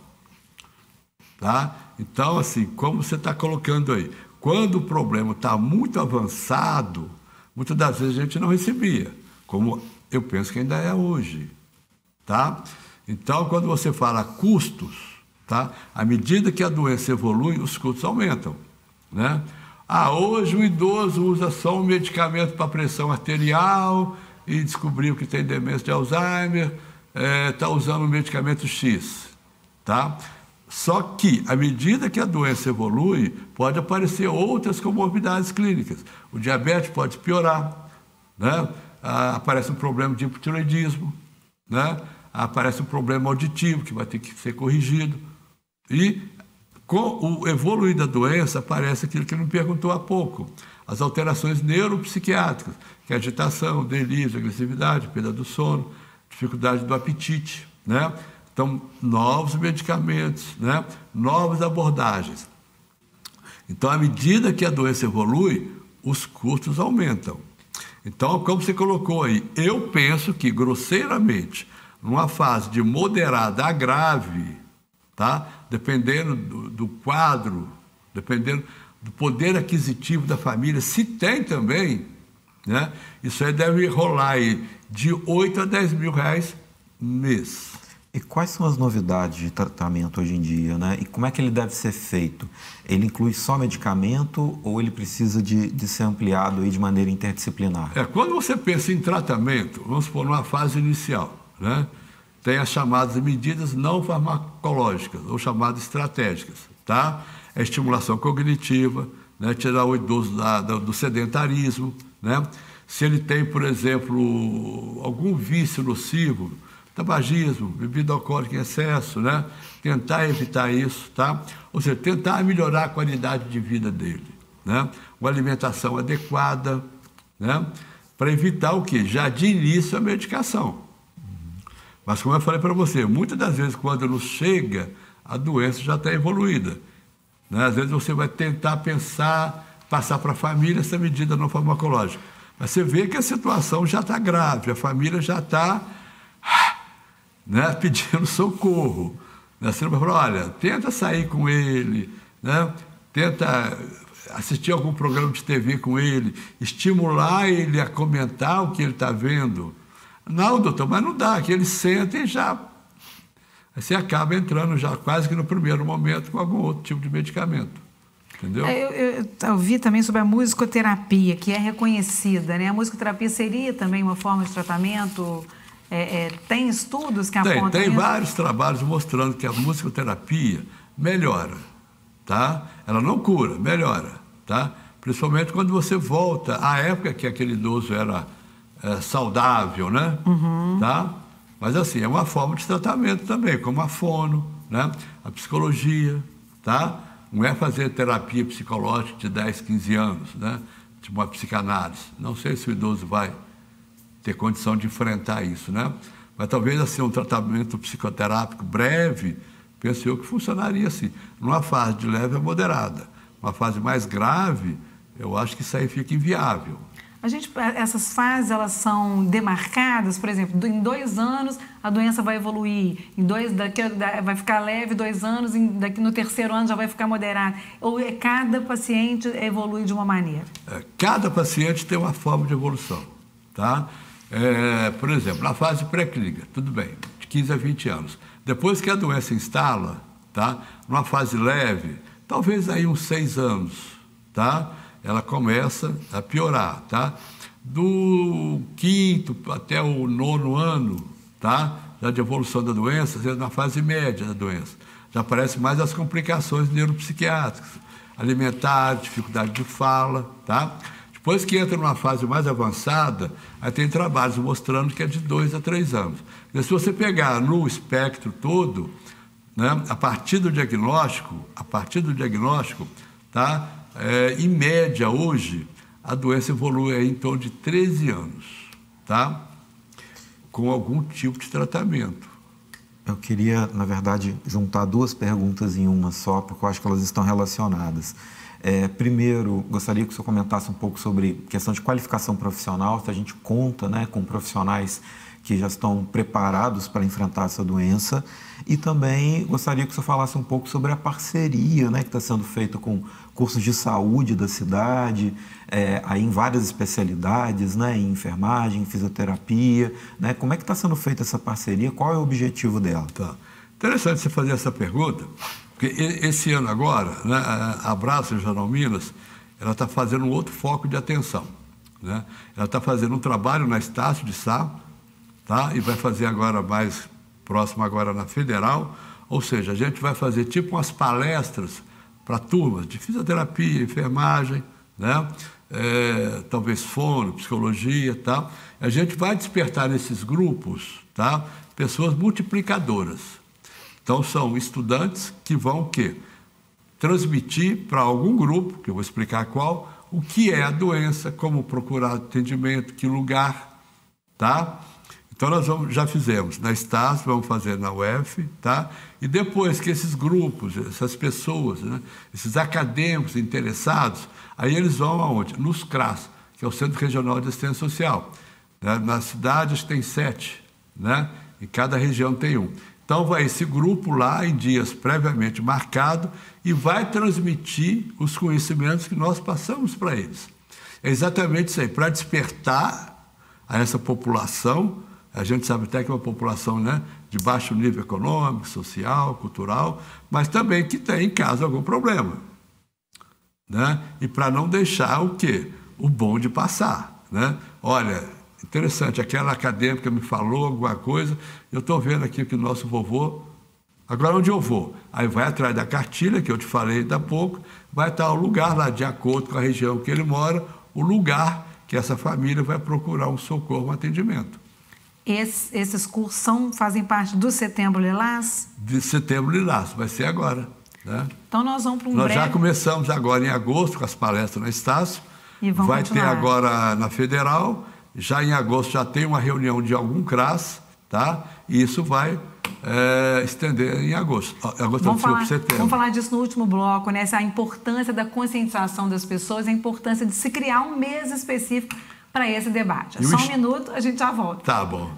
Tá? Então, assim, como você está colocando aí, quando o problema está muito avançado, muitas das vezes a gente não recebia, como eu penso que ainda é hoje. Tá? Então, quando você fala custos, tá? À medida que a doença evolui, os custos aumentam. Né? Hoje o idoso usa só um medicamento para pressão arterial e descobriu que tem demência de Alzheimer, está usando um medicamento X. Tá? Só que, à medida que a doença evolui, pode aparecer outras comorbidades clínicas. O diabetes pode piorar, né? Aparece um problema de hipotireoidismo, né? Aparece um problema auditivo que vai ter que ser corrigido. E, com o evoluir da doença, aparece aquilo que ele me perguntou há pouco, as alterações neuropsiquiátricas, que é agitação, delírio, agressividade, perda do sono, dificuldade do apetite, né? Então, novos medicamentos, né? Novas abordagens. Então, à medida que a doença evolui, os custos aumentam. Então, como você colocou aí, eu penso que, grosseiramente, numa fase de moderada a grave, tá? Dependendo do quadro, dependendo do poder aquisitivo da família, se tem também, né? Isso aí deve rolar aí de 8 a 10 mil reais mês. E quais são as novidades de tratamento hoje em dia, né? E como é que ele deve ser feito? Ele inclui só medicamento ou ele precisa de ser ampliado aí de maneira interdisciplinar? Quando você pensa em tratamento, vamos supor, numa fase inicial, né? Tem as chamadas medidas não farmacológicas, ou chamadas estratégicas, tá? A estimulação cognitiva, né? Tirar o idoso do sedentarismo, né? Se ele tem, por exemplo, algum vício nocivo, tabagismo, bebida alcoólica em excesso, né? Tentar evitar isso, tá? Ou seja, tentar melhorar a qualidade de vida dele, né? Uma alimentação adequada, né? Para evitar o quê? Já de início a medicação. Mas como eu falei para você, muitas das vezes quando nos chega, a doença já está evoluída, né? Às vezes você vai tentar passar para a família essa medida não farmacológica. Mas você vê que a situação já está grave, a família já está, né, pedindo socorro. Né? Você vai falar, olha, tenta sair com ele, né? Tenta assistir algum programa de TV com ele, estimular ele a comentar o que ele está vendo. Não, doutor, mas não dá, que ele senta e já... Aí você acaba entrando já quase que no primeiro momento com algum outro tipo de medicamento. Entendeu? Eu ouvi também sobre a musicoterapia, que é reconhecida, né? A musicoterapia seria também uma forma de tratamento... tem estudos que apontam Tem isso? vários trabalhos mostrando que a musicoterapia melhora, tá? Ela não cura, melhora, tá? Principalmente quando você volta à época que aquele idoso era saudável, né? Tá? Mas assim, é uma forma de tratamento também, como a fono, né? A psicologia, tá? Não é fazer terapia psicológica de 10, 15 anos, né? Tipo uma psicanálise. Não sei se o idoso vai ter condição de enfrentar isso, né? Mas talvez assim um tratamento psicoterápico breve, penso eu que funcionaria assim, numa fase de leve a moderada. Uma fase mais grave, eu acho que isso aí fica inviável. Essas fases, elas são demarcadas, por exemplo, em 2 anos a doença vai evoluir, vai ficar leve 2 anos, no 3º ano já vai ficar moderada, ou cada paciente evolui de uma maneira? Cada paciente tem uma forma de evolução, tá? Por exemplo, na fase pré-clínica, tudo bem, de 15 a 20 anos. Depois que a doença instala, tá? Numa fase leve, talvez aí uns 6 anos, tá? Ela começa a piorar, tá? Do 5º até o 9º ano, tá? Já de evolução da doença, às vezes na fase média da doença. Já aparecem mais as complicações neuropsiquiátricas, alimentares, dificuldade de fala, tá? Depois que entra numa fase mais avançada, aí tem trabalhos mostrando que é de 2 a 3 anos. E se você pegar no espectro todo, né, a partir do diagnóstico, tá? Em média, hoje, a doença evolui em torno de 13 anos, tá? Com algum tipo de tratamento. Eu queria, na verdade, juntar 2 perguntas em uma só, porque eu acho que elas estão relacionadas. Primeiro, gostaria que o senhor comentasse um pouco sobre questão de qualificação profissional, se a gente conta, né, com profissionais que já estão preparados para enfrentar essa doença. E também gostaria que o senhor falasse um pouco sobre a parceria, né, que está sendo feita com cursos de saúde da cidade, aí em várias especialidades, né, em enfermagem, em fisioterapia, né? Como é que está sendo feita essa parceria? Qual é o objetivo dela? Tá. Interessante você fazer essa pergunta, porque esse ano agora, né, a Abraço Regional Minas, ela está fazendo um outro foco de atenção, né? Ela está fazendo um trabalho na Estácio de Sá, tá? E vai fazer agora mais próximo agora na Federal, ou seja, a gente vai fazer tipo umas palestras para turmas de fisioterapia, enfermagem, né? Talvez fono, psicologia, tá? A gente vai despertar nesses grupos, tá? Pessoas multiplicadoras. Então são estudantes que vão o quê? Transmitir para algum grupo, que eu vou explicar qual, o que é a doença, como procurar atendimento, que lugar, tá? Então, nós já fizemos na Estácio, vamos fazer na UF, tá? E depois que esses grupos, essas pessoas, né, esses acadêmicos interessados, aí eles vão aonde? Nos CRAS, que é o Centro Regional de Assistência Social. Né? Na cidade, acho que tem 7, né? Em cada região tem 1. Então, vai esse grupo lá, em dias previamente marcados, e vai transmitir os conhecimentos que nós passamos para eles. É exatamente isso aí, para despertar a essa população. A gente sabe até que é uma população, né, de baixo nível econômico, social, cultural, mas também que tem em casa algum problema, né? E para não deixar o quê? O bonde passar, né? Olha, interessante, aquela acadêmica me falou alguma coisa, eu estou vendo aqui que o nosso vovô, agora onde eu vou? Aí vai atrás da cartilha, que eu te falei ainda há pouco, vai estar o lugar lá, de acordo com a região que ele mora, o lugar que essa família vai procurar um socorro, um atendimento. Esses cursos fazem parte do Setembro Lilás? De Setembro Lilás, vai ser agora, né? Então nós vamos para Nós já começamos agora em agosto com as palestras na Estácio, e vai ter agora na Federal, já em agosto já tem uma reunião de algum CRAS, tá? E isso vai estender em agosto. Setembro. Vamos falar disso no último bloco, né? A importância da conscientização das pessoas, a importância de se criar um mês específico para esse debate. Só um minuto, a gente já volta. Tá bom.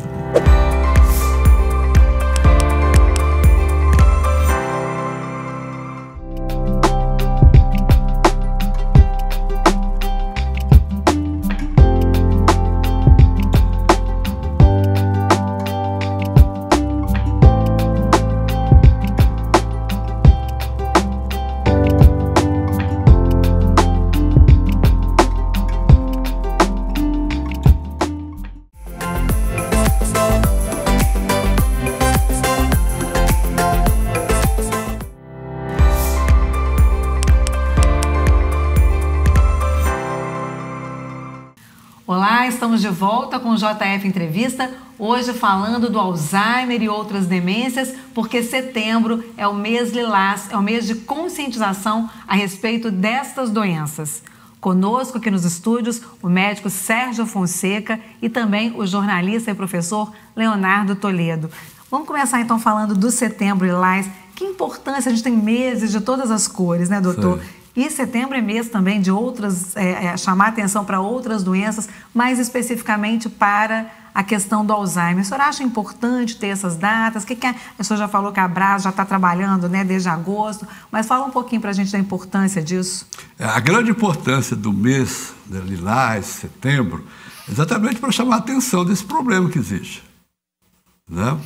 Olá, estamos de volta com o JF Entrevista, hoje falando do Alzheimer e outras demências, porque setembro é o mês lilás, é o mês de conscientização a respeito destas doenças. Conosco aqui nos estúdios o médico Sérgio Fonseca e também o jornalista e professor Leonardo Toledo. Vamos começar então falando do Setembro Lilás. Que importância, a gente tem meses de todas as cores, né, doutor? Sim. E setembro é mês também de outras, chamar atenção para outras doenças, mais especificamente para a questão do Alzheimer. O senhor acha importante ter essas datas? O senhor já falou que a Abras já está trabalhando, né, desde agosto, mas fala um pouquinho para a gente da importância disso. A grande importância do mês de Lilás, setembro, é exatamente para chamar a atenção desse problema que existe, né?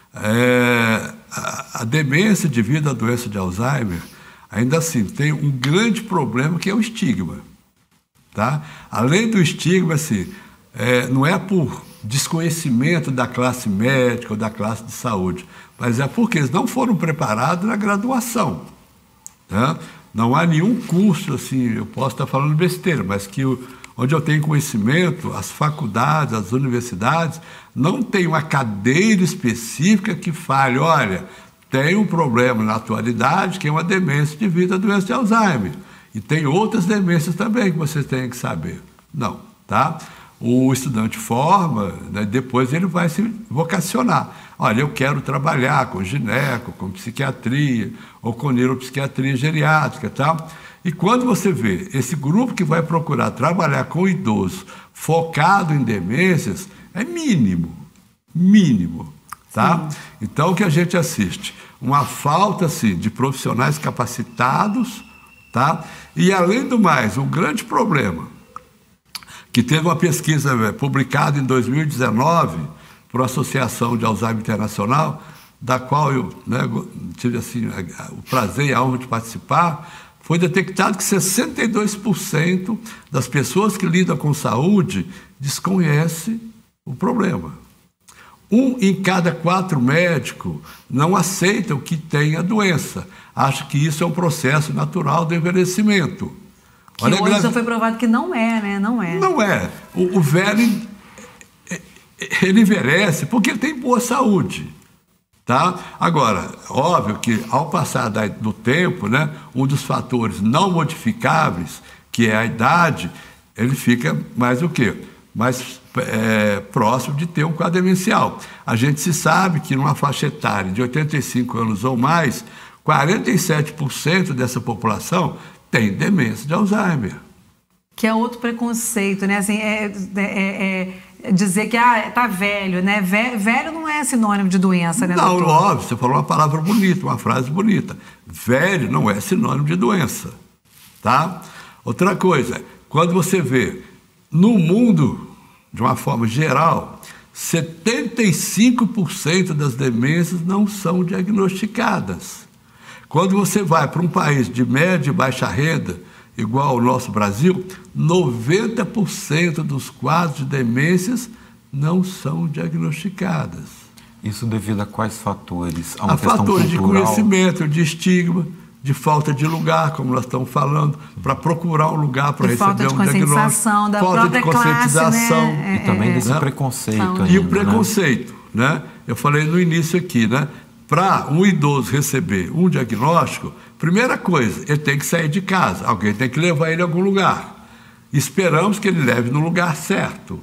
A demência devido à doença de Alzheimer, ainda assim, tem um grande problema que é o estigma, tá? Além do estigma, assim, não é por desconhecimento da classe médica ou da classe de saúde, mas é porque eles não foram preparados na graduação, né? Não há nenhum curso, assim, eu posso estar falando besteira, mas que onde eu tenho conhecimento, as faculdades, as universidades, não tem uma cadeira específica que fale, olha, tem um problema na atualidade que é uma demência devido à doença de Alzheimer. E tem outras demências também que vocês têm que saber. Não, tá? O estudante forma, né, depois ele vai se vocacionar. Olha, eu quero trabalhar com gineco, com psiquiatria, ou com neuropsiquiatria geriátrica, tá? E quando você vê esse grupo que vai procurar trabalhar com idoso focado em demências, é mínimo, tá? Sim. Então, o que a gente assiste? Uma falta, assim, de profissionais capacitados, tá? E, além do mais, um grande problema, que teve uma pesquisa publicada em 2019 por a Associação de Alzheimer Internacional, da qual eu, né, tive, assim, o prazer e a honra de participar, foi detectado que 62% das pessoas que lidam com saúde desconhecem o problema. 1 em cada 4 médicos não aceitam que tem a doença. Acha que isso é um processo natural do envelhecimento. Que hoje já foi provado que não é, né? Não é. Não é. O velho, ele envelhece porque ele tem boa saúde, tá? Agora, óbvio que ao passar do tempo, né, um dos fatores não modificáveis, que é a idade, ele fica mais o quê? Mais próximo de ter um quadro demencial. A gente se sabe que numa faixa etária de 85 anos ou mais, 47% dessa população tem demência de Alzheimer. Que é outro preconceito, né? Assim, dizer que tá velho, né? Velho não é sinônimo de doença, né, não, doutor? Óbvio, você falou uma palavra bonita, uma frase bonita. Velho não é sinônimo de doença, tá? Outra coisa, quando você vê no mundo, de uma forma geral, 75% das demências não são diagnosticadas. Quando você vai para um país de média e baixa renda, igual ao nosso Brasil, 90% dos quadros de demências não são diagnosticadas. Isso devido a quais fatores? A fatores de conhecimento, de estigma, de falta de lugar, como nós estamos falando, para procurar um lugar para receber um diagnóstico. Falta de conscientização, né? E também desse preconceito. E o preconceito, né? Eu falei no início aqui, né? Para um idoso receber um diagnóstico, primeira coisa, ele tem que sair de casa, alguém tem que levar ele a algum lugar. Esperamos que ele leve no lugar certo,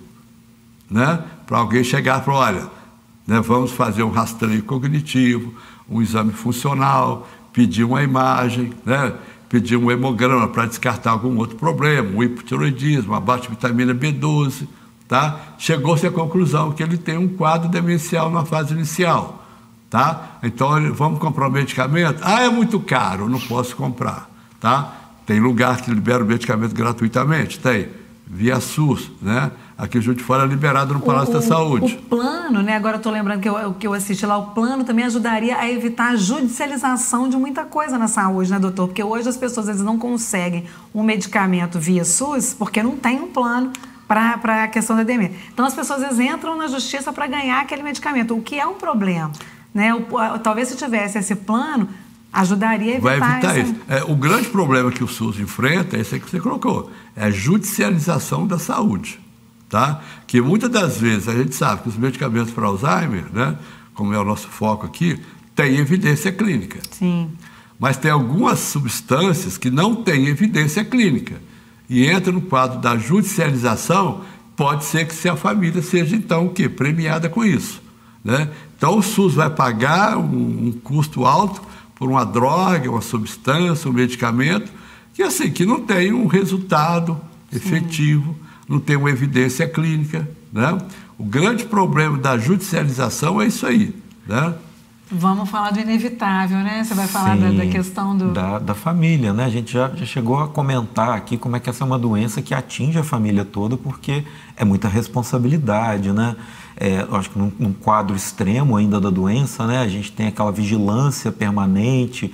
né? Para alguém chegar e falar, olha, né, vamos fazer um rastreio cognitivo, um exame funcional, pedir uma imagem, né? Pedir um hemograma para descartar algum outro problema, um hipotiroidismo, uma baixa vitamina B12, tá? Chegou-se à conclusão que ele tem um quadro demencial na fase inicial, tá? Então, vamos comprar um medicamento? Ah, é muito caro, não posso comprar, tá? Tem lugar que libera o medicamento gratuitamente? Tem, via SUS, né? Aqui em Juiz de Fora é liberado no Palácio da Saúde. O plano, né? Agora eu estou lembrando que eu assisti lá, o plano também ajudaria a evitar a judicialização de muita coisa na saúde, né, doutor? Porque hoje as pessoas às vezes não conseguem um medicamento via SUS porque não tem um plano para a questão da demência. Então as pessoas às vezes entram na justiça para ganhar aquele medicamento, o que é um problema, né? Talvez se tivesse esse plano, ajudaria a evitar, vai evitar isso. O grande problema que o SUS enfrenta é esse aí que você colocou, é a judicialização da saúde. Tá? Que muitas das vezes a gente sabe que os medicamentos para Alzheimer, né, como é o nosso foco aqui, tem evidência clínica. Sim. Mas tem algumas substâncias que não têm evidência clínica. E entra no quadro da judicialização, pode ser que se a família seja, então, o quê? Premiada com isso. Né? Então, o SUS vai pagar um custo alto por uma droga, uma substância, um medicamento, que, assim, que não tem um resultado efetivo, não tem uma evidência clínica, né? O grande problema da judicialização é isso aí, né? Vamos falar do inevitável, né? Você vai falar da questão da família, né? A gente já chegou a comentar aqui como é que essa é uma doença que atinge a família toda, porque é muita responsabilidade, né? Eu acho que num quadro extremo ainda da doença, né? A gente tem aquela vigilância permanente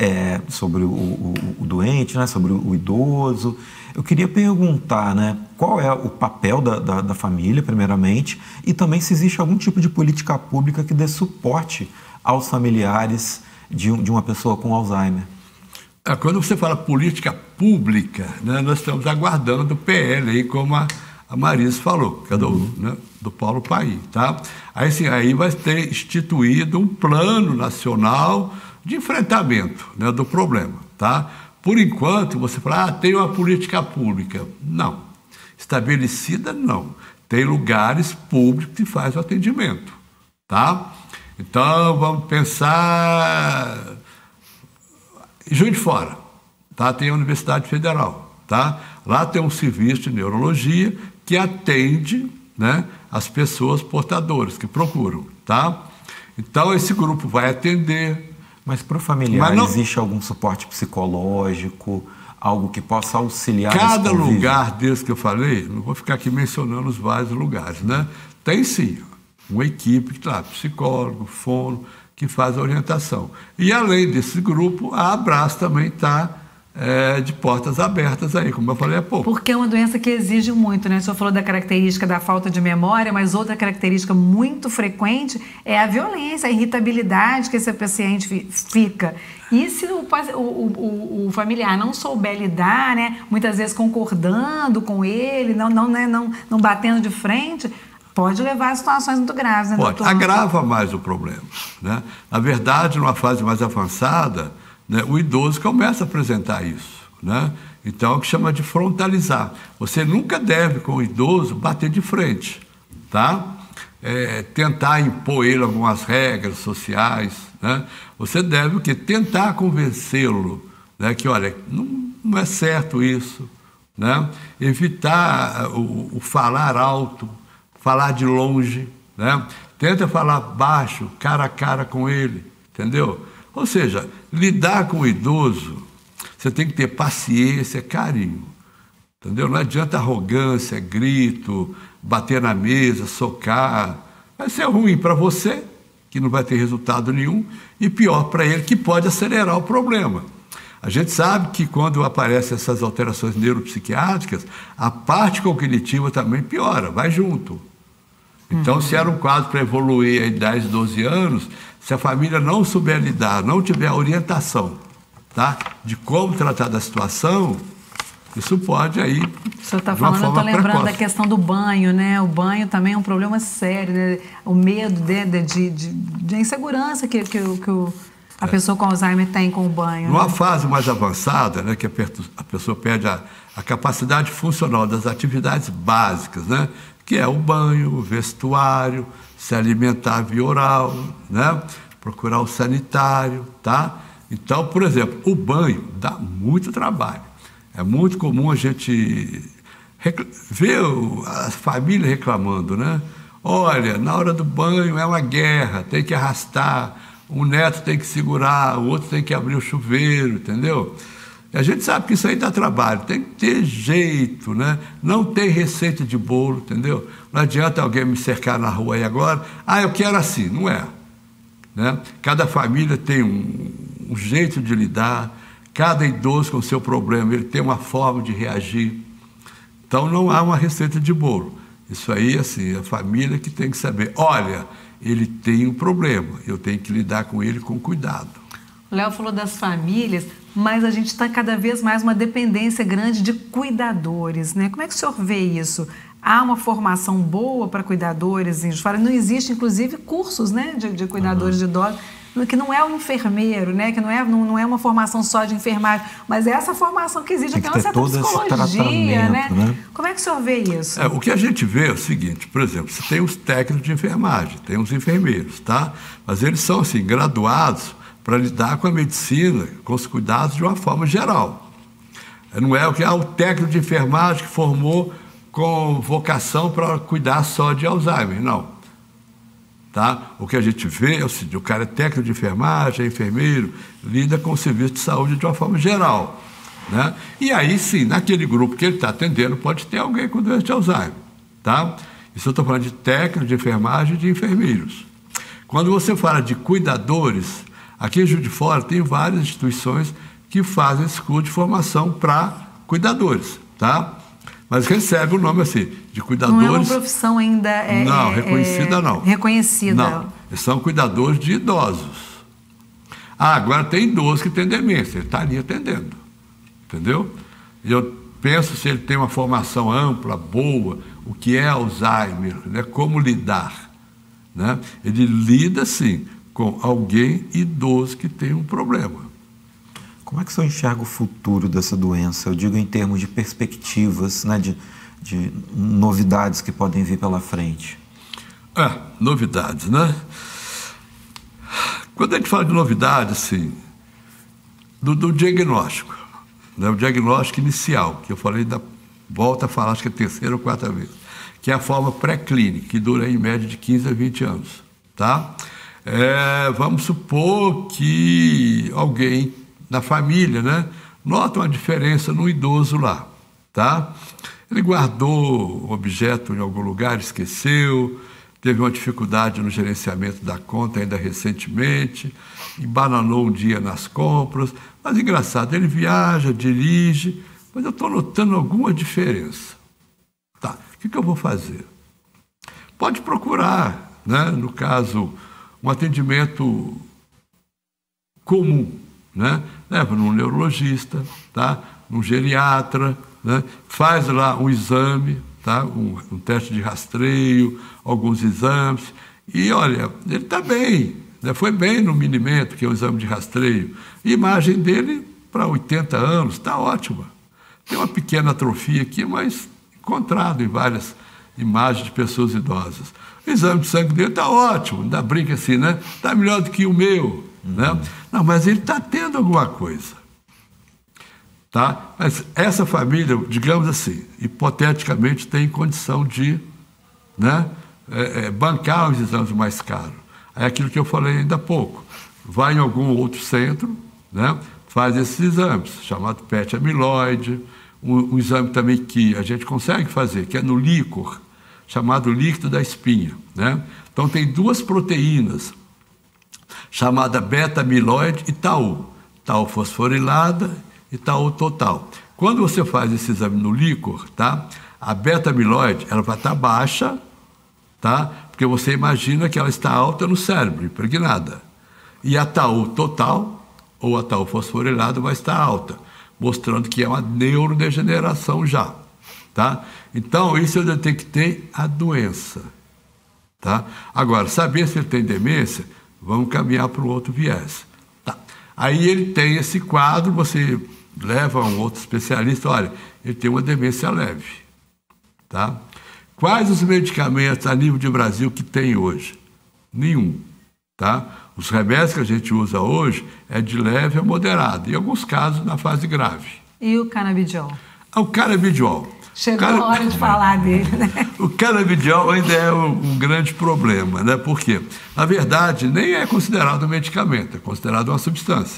sobre o doente, né? Sobre o idoso. Eu queria perguntar, né, qual é o papel da família, primeiramente, e também se existe algum tipo de política pública que dê suporte aos familiares de uma pessoa com Alzheimer. Quando você fala política pública, né, nós estamos aguardando o PL, aí, como a Marisa falou, que é do Paulo Paim, tá? Aí, sim, aí vai ter instituído um plano nacional de enfrentamento, né, do problema, tá? Por enquanto, você fala, tem uma política pública. Não. Estabelecida, não. Tem lugares públicos que fazem o atendimento, tá? Então, vamos pensar em Juiz de Fora, tá? Tem a Universidade Federal, tá? Lá tem um serviço de neurologia que atende, né, as pessoas portadoras que procuram, tá? Então, esse grupo vai atender. Mas para o familiar existe algum suporte psicológico, algo que possa auxiliar? Cada lugar desse que eu falei, não vou ficar aqui mencionando os vários lugares, né? Tem sim uma equipe, claro, psicólogo, fono, que faz a orientação. E além desse grupo, a Abraço também está de portas abertas aí, como eu falei há pouco. Porque é uma doença que exige muito, né? O senhor falou da característica da falta de memória, mas outra característica muito frequente é a violência, a irritabilidade que esse paciente fica. E se o familiar não souber lidar, né? Muitas vezes concordando com ele, não batendo de frente, pode levar a situações muito graves, né, doutor? Pode, agrava mais o problema, né? Na verdade, numa fase mais avançada, né, o idoso começa a apresentar isso, né? Então, é o que chama de frontalizar. Você nunca deve, com o idoso, bater de frente, tá? Tentar impor ele algumas regras sociais, né? Você deve o quê? Tentar convencê-lo, né, que, olha, não é certo isso, né? Evitar o falar alto, falar de longe, né? Tenta falar baixo, cara a cara com ele, entendeu? Ou seja, lidar com o idoso, você tem que ter paciência, carinho, entendeu? Não adianta arrogância, grito, bater na mesa, socar. Vai ser ruim para você, que não vai ter resultado nenhum, e pior para ele, que pode acelerar o problema. A gente sabe que quando aparecem essas alterações neuropsiquiátricas, a parte cognitiva também piora, vai junto. Então, se era um quadro para evoluir em 10, 12 anos, se a família não souber lidar, não tiver orientação, tá, de como tratar da situação, isso pode aí. O senhor está falando, eu estou lembrando da questão do banho, né? O banho também é um problema sério, né? O medo de insegurança que a pessoa com Alzheimer tem com o banho. Numa fase mais avançada, né, que a pessoa perde a capacidade funcional das atividades básicas, né, que é o banho, o vestuário, se alimentar via oral, né, procurar o sanitário, tá? Então, por exemplo, o banho dá muito trabalho. É muito comum a gente ver a família reclamando, né? Olha, na hora do banho é uma guerra, tem que arrastar, um neto tem que segurar, o outro tem que abrir o chuveiro, entendeu? E a gente sabe que isso aí dá trabalho, tem que ter jeito, né? Não tem receita de bolo, entendeu? Não adianta alguém me cercar na rua aí agora, eu quero assim, não é. Né? Cada família tem um jeito de lidar, cada idoso com o seu problema, ele tem uma forma de reagir. Então não há uma receita de bolo. Isso aí, assim, a família que tem que saber, olha, ele tem um problema, eu tenho que lidar com ele com cuidado. O Léo falou das famílias, mas a gente está cada vez mais uma dependência grande de cuidadores, né? Como é que o senhor vê isso? Há uma formação boa para cuidadores em Juiz de Fora? Não existe, inclusive, cursos, né, de cuidadores de idosos, que não é o enfermeiro, né, que não é uma formação só de enfermagem, mas é essa formação que existe, que é uma certa psicologia, né? Como é que o senhor vê isso? O que a gente vê é o seguinte, por exemplo, você tem os técnicos de enfermagem, tem os enfermeiros, tá? Mas eles são, assim, graduados para lidar com a medicina, com os cuidados de uma forma geral. Não é o técnico de enfermagem que formou com vocação para cuidar só de Alzheimer, não. Tá? O que a gente vê é o seguinte, o cara é técnico de enfermagem, é enfermeiro, lida com o serviço de saúde de uma forma geral. Né? E aí sim, naquele grupo que ele está atendendo, pode ter alguém com doença de Alzheimer. Tá? Isso eu estou falando de técnico de enfermagem e de enfermeiros. Quando você fala de cuidadores, aqui em Juiz de Fora tem várias instituições que fazem esse curso de formação para cuidadores. Tá? Mas recebe o nome assim, de cuidadores... Não é uma profissão ainda... Não, reconhecida não. Reconhecida. Não, eles são cuidadores de idosos. Agora tem idoso que tem demência, ele está ali atendendo, entendeu? E eu penso se ele tem uma formação ampla, boa, o que é Alzheimer, né? Como lidar. Né? Ele lida, sim, com alguém idoso que tem um problema. Como é que o senhor enxerga o futuro dessa doença? Eu digo em termos de perspectivas, né, de novidades que podem vir pela frente. Novidades, né? Quando a gente fala de novidade, assim, do diagnóstico, né, o diagnóstico inicial, que eu falei, volto a falar, acho que é a terceira ou quarta vez, que é a forma pré-clínica, que dura em média de 15 a 20 anos. Tá? Vamos supor que alguém da família, né, nota uma diferença no idoso lá, tá? Ele guardou o objeto em algum lugar, esqueceu, teve uma dificuldade no gerenciamento da conta ainda recentemente, embananou um dia nas compras, mas engraçado, ele viaja, dirige, mas eu estou notando alguma diferença. Tá, o que eu vou fazer? Pode procurar, né, no caso, um atendimento comum, né? Leva num neurologista, tá? Num geriatra, né? Faz lá um exame, tá? Um teste de rastreio, alguns exames, e olha, ele está bem, né? Foi bem no minimento, que é o exame de rastreio. A imagem dele, para 80 anos, está ótima. Tem uma pequena atrofia aqui, mas encontrado em várias imagens de pessoas idosas. O exame de sangue dele está ótimo, ainda brinca assim, né? Está melhor do que o meu. Né? Não, mas ele está tendo alguma coisa. Tá? Mas essa família, digamos assim, hipoteticamente tem condição de, né, bancar os exames mais caros. É aquilo que eu falei ainda há pouco. Vai em algum outro centro, né, faz esses exames, chamado PET amiloide, um exame também que a gente consegue fazer, que é no líquor, chamado líquido da espinha, né? Então tem duas proteínas, chamada beta-amiloide e tau, tau fosforilada e tau total. Quando você faz esse exame no líquor, tá? A beta-amiloide, ela vai estar baixa, tá? Porque você imagina que ela está alta no cérebro, impregnada. E a tau total, ou a tau fosforilada, vai estar alta, mostrando que é uma neurodegeneração já, tá? Então, isso eu detectei a doença, tá? Agora, saber se ele tem demência, vamos caminhar para o outro viés. Tá. Aí ele tem esse quadro, você leva a um outro especialista, olha, ele tem uma demência leve, tá? Quais os medicamentos a nível de Brasil que tem hoje? Nenhum, tá? Os remédios que a gente usa hoje é de leve a moderado, em alguns casos na fase grave. E o canabidiol? O canabidiol. Chegou a hora de falar dele, né? O canabidiol ainda é um grande problema, né? Por quê? Na verdade, nem é considerado um medicamento, é considerado uma substância.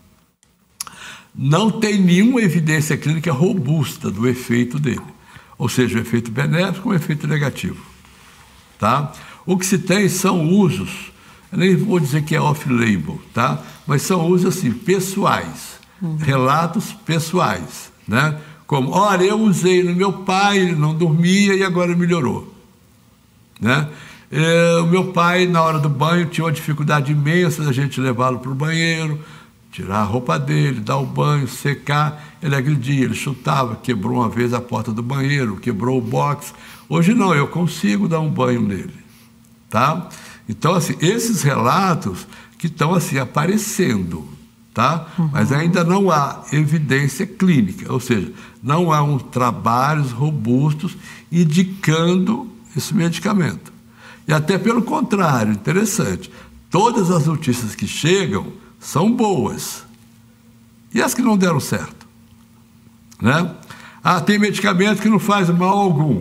Não tem nenhuma evidência clínica robusta do efeito dele. Ou seja, o efeito benéfico ou o efeito negativo. Tá? O que se tem são usos, eu nem vou dizer que é off-label, tá? Mas são usos assim, pessoais, relatos pessoais, né? Como, olha, eu usei no meu pai, ele não dormia e agora melhorou. Né? O meu pai, na hora do banho, tinha uma dificuldade imensa da gente levá-lo para o banheiro, tirar a roupa dele, dar o banho, secar. Ele agredia, ele chutava, quebrou uma vez a porta do banheiro, quebrou o box. Hoje não, eu consigo dar um banho nele. Tá? Então, assim, esses relatos que estão assim, aparecendo, tá? Mas ainda não há evidência clínica, ou seja, não há trabalhos robustos indicando esse medicamento. E até pelo contrário, interessante, todas as notícias que chegam são boas. E as que não deram certo? Né? Tem medicamento que não faz mal algum,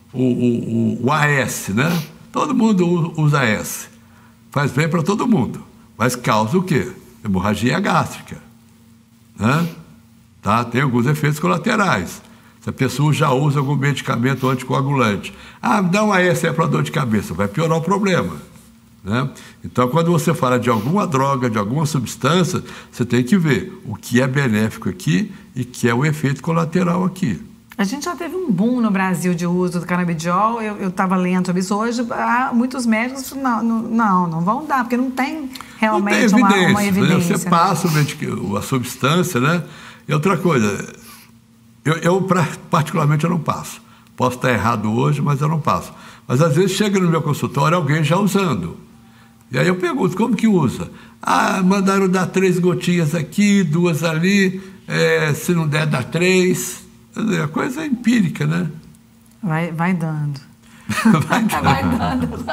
o AS, né? Todo mundo usa AS, faz bem para todo mundo, mas causa o quê? Hemorragia gástrica, né? Tá? Tem alguns efeitos colaterais. Se a pessoa já usa algum medicamento anticoagulante, me dá um AS para dor de cabeça, vai piorar o problema, né? Então, quando você fala de alguma droga, de alguma substância, você tem que ver o que é benéfico aqui e que é o efeito colateral aqui. A gente já teve um boom no Brasil de uso do canabidiol, eu estava lendo sobre isso hoje, muitos médicos não vão dar, porque não tem realmente uma evidência. Você passa a substância, né? E outra coisa, eu particularmente eu não passo. Posso estar errado hoje, mas eu não passo. Mas às vezes chega no meu consultório alguém já usando. E aí eu pergunto, como que usa? Mandaram dar 3 gotinhas aqui, 2 ali, se não der, dá 3. A coisa é empírica, né? Vai dando. Vai dando.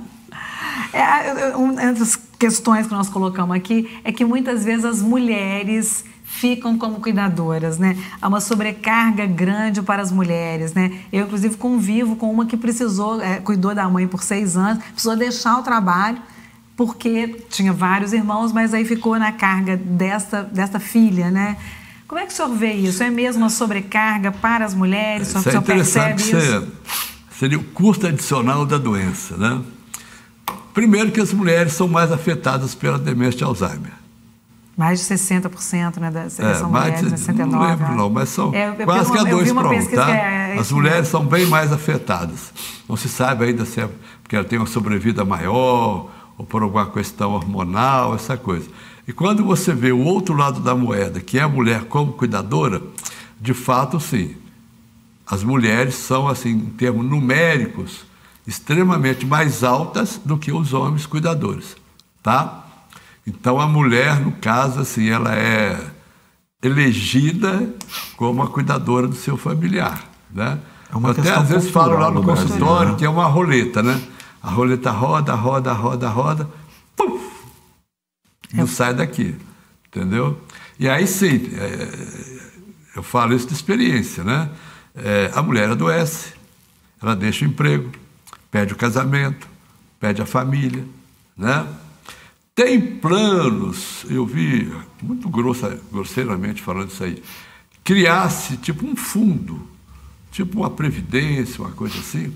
Uma das questões que nós colocamos aqui é que muitas vezes as mulheres ficam como cuidadoras, né? Há uma sobrecarga grande para as mulheres, né? Eu, inclusive, convivo com uma que cuidou da mãe por 6 anos, precisou deixar o trabalho porque tinha vários irmãos, mas aí ficou na carga desta filha, né? Como é que o senhor vê isso? É mesmo uma sobrecarga para as mulheres? O senhor percebe isso? Seria o custo adicional da doença, né? Primeiro que as mulheres são mais afetadas pela demência de Alzheimer. Mais de 60%, né? São mulheres, 69%. Não lembro não, mas são quase que a 2 para 1, tá? As mulheres são bem mais afetadas. Não se sabe ainda se é porque ela tem uma sobrevida maior ou por alguma questão hormonal, essa coisa. E quando você vê o outro lado da moeda, que é a mulher como cuidadora, de fato, sim, as mulheres são, assim, em termos numéricos, extremamente mais altas do que os homens cuidadores, tá? Então, a mulher, no caso, assim, ela é elegida como a cuidadora do seu familiar, né? Eu até, às vezes, falo lá no consultório, que é uma roleta, né? A roleta roda, roda, roda, roda, puf! Não sai daqui, entendeu? E aí sim, eu falo isso de experiência, né? A mulher adoece, ela deixa o emprego, perde o casamento, perde a família, né? Tem planos, eu vi muito grosseiramente falando isso aí, criar-se tipo um fundo, tipo uma previdência, uma coisa assim,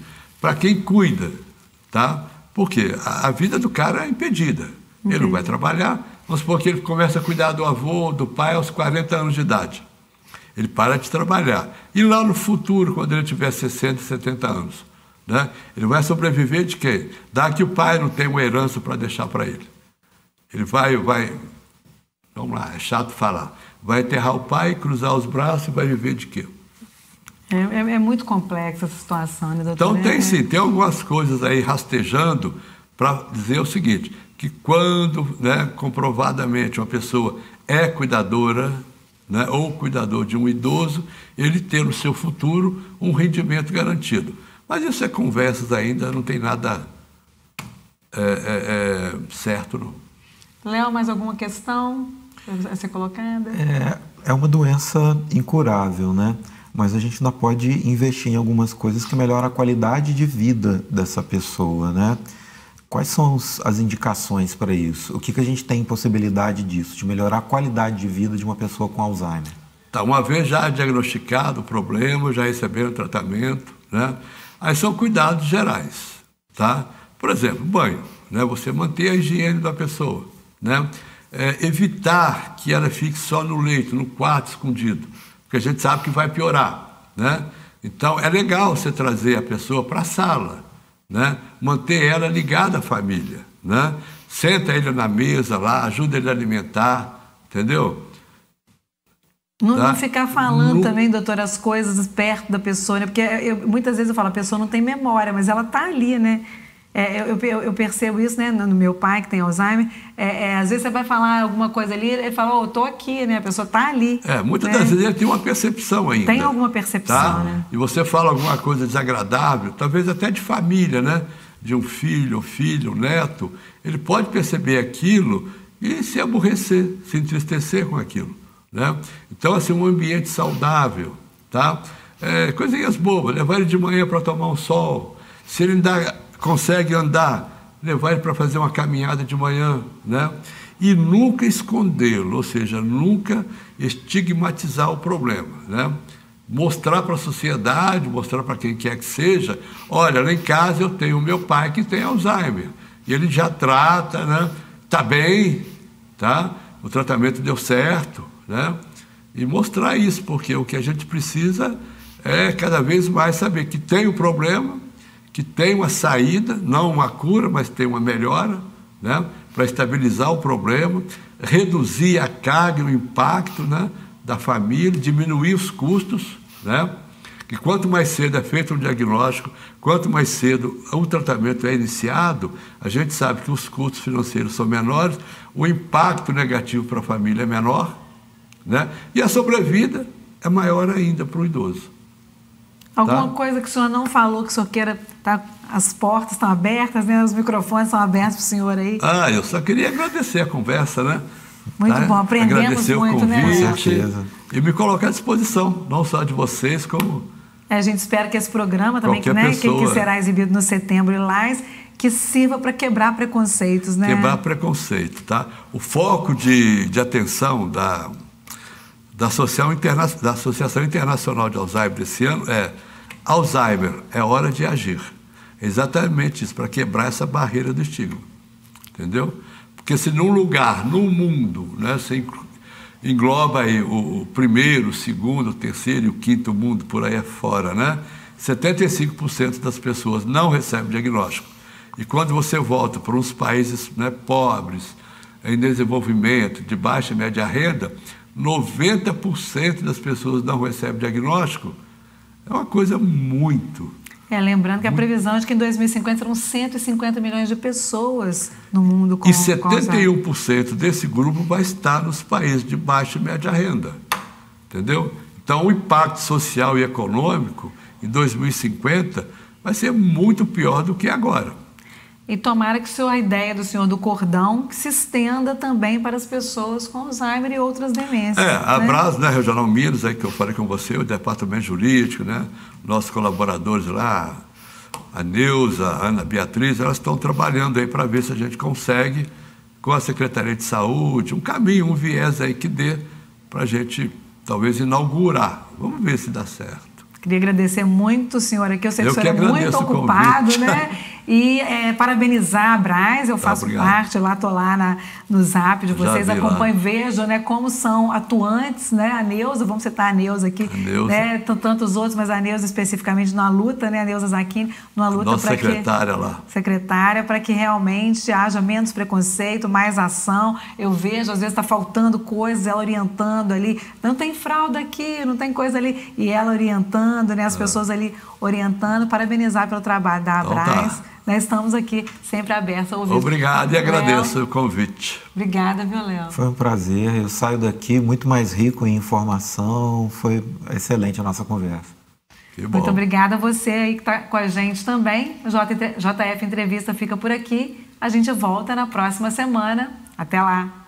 para quem cuida, tá? Porque a vida do cara é impedida. Ele não vai trabalhar. Vamos supor que ele começa a cuidar do avô, do pai aos 40 anos de idade. Ele para de trabalhar. E lá no futuro, quando ele tiver 60, 70 anos, né? Ele vai sobreviver de quê? Da que o pai não tem uma herança para deixar para ele. Ele vai, vamos lá, é chato falar, vai enterrar o pai, cruzar os braços e vai viver de quê? É muito complexa essa situação, né, doutor? Então tem sim, tem algumas coisas aí rastejando para dizer o seguinte, que quando, né, comprovadamente uma pessoa é cuidadora, né, ou cuidador de um idoso, ele ter no seu futuro um rendimento garantido. Mas isso é conversas ainda, não tem nada certo, não. Léo, mais alguma questão a ser colocada? É uma doença incurável, né? Mas a gente ainda pode investir em algumas coisas que melhoram a qualidade de vida dessa pessoa, né? Quais são as indicações para isso? O que a gente tem possibilidade disso, de melhorar a qualidade de vida de uma pessoa com Alzheimer? Tá, uma vez já diagnosticado o problema, já recebendo tratamento, né? Aí são cuidados gerais, tá? Por exemplo, banho, né? Você manter a higiene da pessoa, né? Evitar que ela fique só no leito, no quarto escondido, porque a gente sabe que vai piorar, né? Então é legal você trazer a pessoa para a sala, né? Manter ela ligada à família, né? Senta ele na mesa lá, ajuda ele a alimentar, entendeu? Não ficar falando também, doutor, as coisas perto da pessoa, né? Porque muitas vezes eu falo, a pessoa não tem memória, mas ela está ali, né? Eu percebo isso, né, no meu pai, que tem Alzheimer. Às vezes você vai falar alguma coisa ali, ele fala, eu estou aqui, né? A pessoa está ali. Muitas das vezes ele tem uma percepção ainda. Tem alguma percepção, tá? Né? E você fala alguma coisa desagradável, talvez até de família, né? De um filho, um neto, ele pode perceber aquilo e se aborrecer, se entristecer com aquilo, né? Então, assim, um ambiente saudável, tá? Coisinhas bobas, levar ele de manhã para tomar um sol, se ele ainda consegue andar, levar ele para fazer uma caminhada de manhã, né? E nunca escondê-lo, ou seja, nunca estigmatizar o problema, né? Mostrar para a sociedade, mostrar para quem quer que seja, olha, lá em casa eu tenho o meu pai que tem Alzheimer, e ele já trata, né? Tá bem, tá? O tratamento deu certo, né? E mostrar isso, porque o que a gente precisa é cada vez mais saber que tem o problema, que tem uma saída, não uma cura, mas tem uma melhora, né? Para estabilizar o problema, reduzir a carga e o impacto, né, da família, diminuir os custos, né? Que quanto mais cedo é feito um diagnóstico, quanto mais cedo o tratamento é iniciado, a gente sabe que os custos financeiros são menores, o impacto negativo para a família é menor, né? E a sobrevida é maior ainda para o idoso. Alguma coisa que o senhor não falou, que o senhor queira, tá? As portas estão abertas, né? Os microfones estão abertos para o senhor aí. Eu só queria agradecer a conversa, né? Muito bom, aprendemos agradecer muito, o convite, né? Com certeza. E me colocar à disposição, não só de vocês, como... A gente espera que esse programa também, que será exibido no Setembro Lilás, que sirva para quebrar preconceitos, né? Quebrar preconceito, tá? O foco de atenção da Associação Internacional de Alzheimer desse ano é Alzheimer, é hora de agir. É exatamente isso, para quebrar essa barreira do estigma, entendeu? Porque se num lugar, num mundo, né, você engloba aí o primeiro, o segundo, o terceiro e o quinto mundo, por aí afora, né? 75% das pessoas não recebem diagnóstico. E quando você volta para uns países, né, pobres, em desenvolvimento, de baixa e média renda, 90% das pessoas não recebem diagnóstico. É uma coisa muito... lembrando que a previsão é de que em 2050 serão 150 milhões de pessoas no mundo com Alzheimer. E 71% desse grupo vai estar nos países de baixa e média renda. Entendeu? Então, o impacto social e econômico em 2050 vai ser muito pior do que agora. E tomara que a ideia do senhor do cordão que se estenda também para as pessoas com Alzheimer e outras demências. Abraço, né, Regional Minas, aí que eu falei com você, o Departamento Jurídico, né, nossos colaboradores lá, a Neuza, a Ana Beatriz, elas estão trabalhando aí para ver se a gente consegue, com a Secretaria de Saúde, um caminho, um viés aí que dê para a gente, talvez, inaugurar. Vamos ver se dá certo. Queria agradecer muito o senhor aqui. Eu sei que o senhor é muito ocupado, né? E parabenizar a Braz, eu faço parte, lá estou lá no Zap de vocês, acompanho, vejo, né, como são atuantes, né? A Neuza, vamos citar a Neuza aqui, né? Tantos outros, mas a Neuza especificamente numa luta, né? A Neuza Zacchini, numa luta para que... secretária lá. Secretária, para que realmente haja menos preconceito, mais ação. Eu vejo, às vezes está faltando coisas, ela orientando ali, não tem fralda aqui, não tem coisa ali, e ela orientando, né? As pessoas ali orientando, parabenizar pelo trabalho da Braz. Nós estamos aqui sempre abertos a ouvir. Obrigado e agradeço o convite. Obrigada, viu, Léo? Foi um prazer. Eu saio daqui muito mais rico em informação. Foi excelente a nossa conversa. Que bom. Muito obrigada a você aí que está com a gente também. O JF Entrevista fica por aqui. A gente volta na próxima semana. Até lá.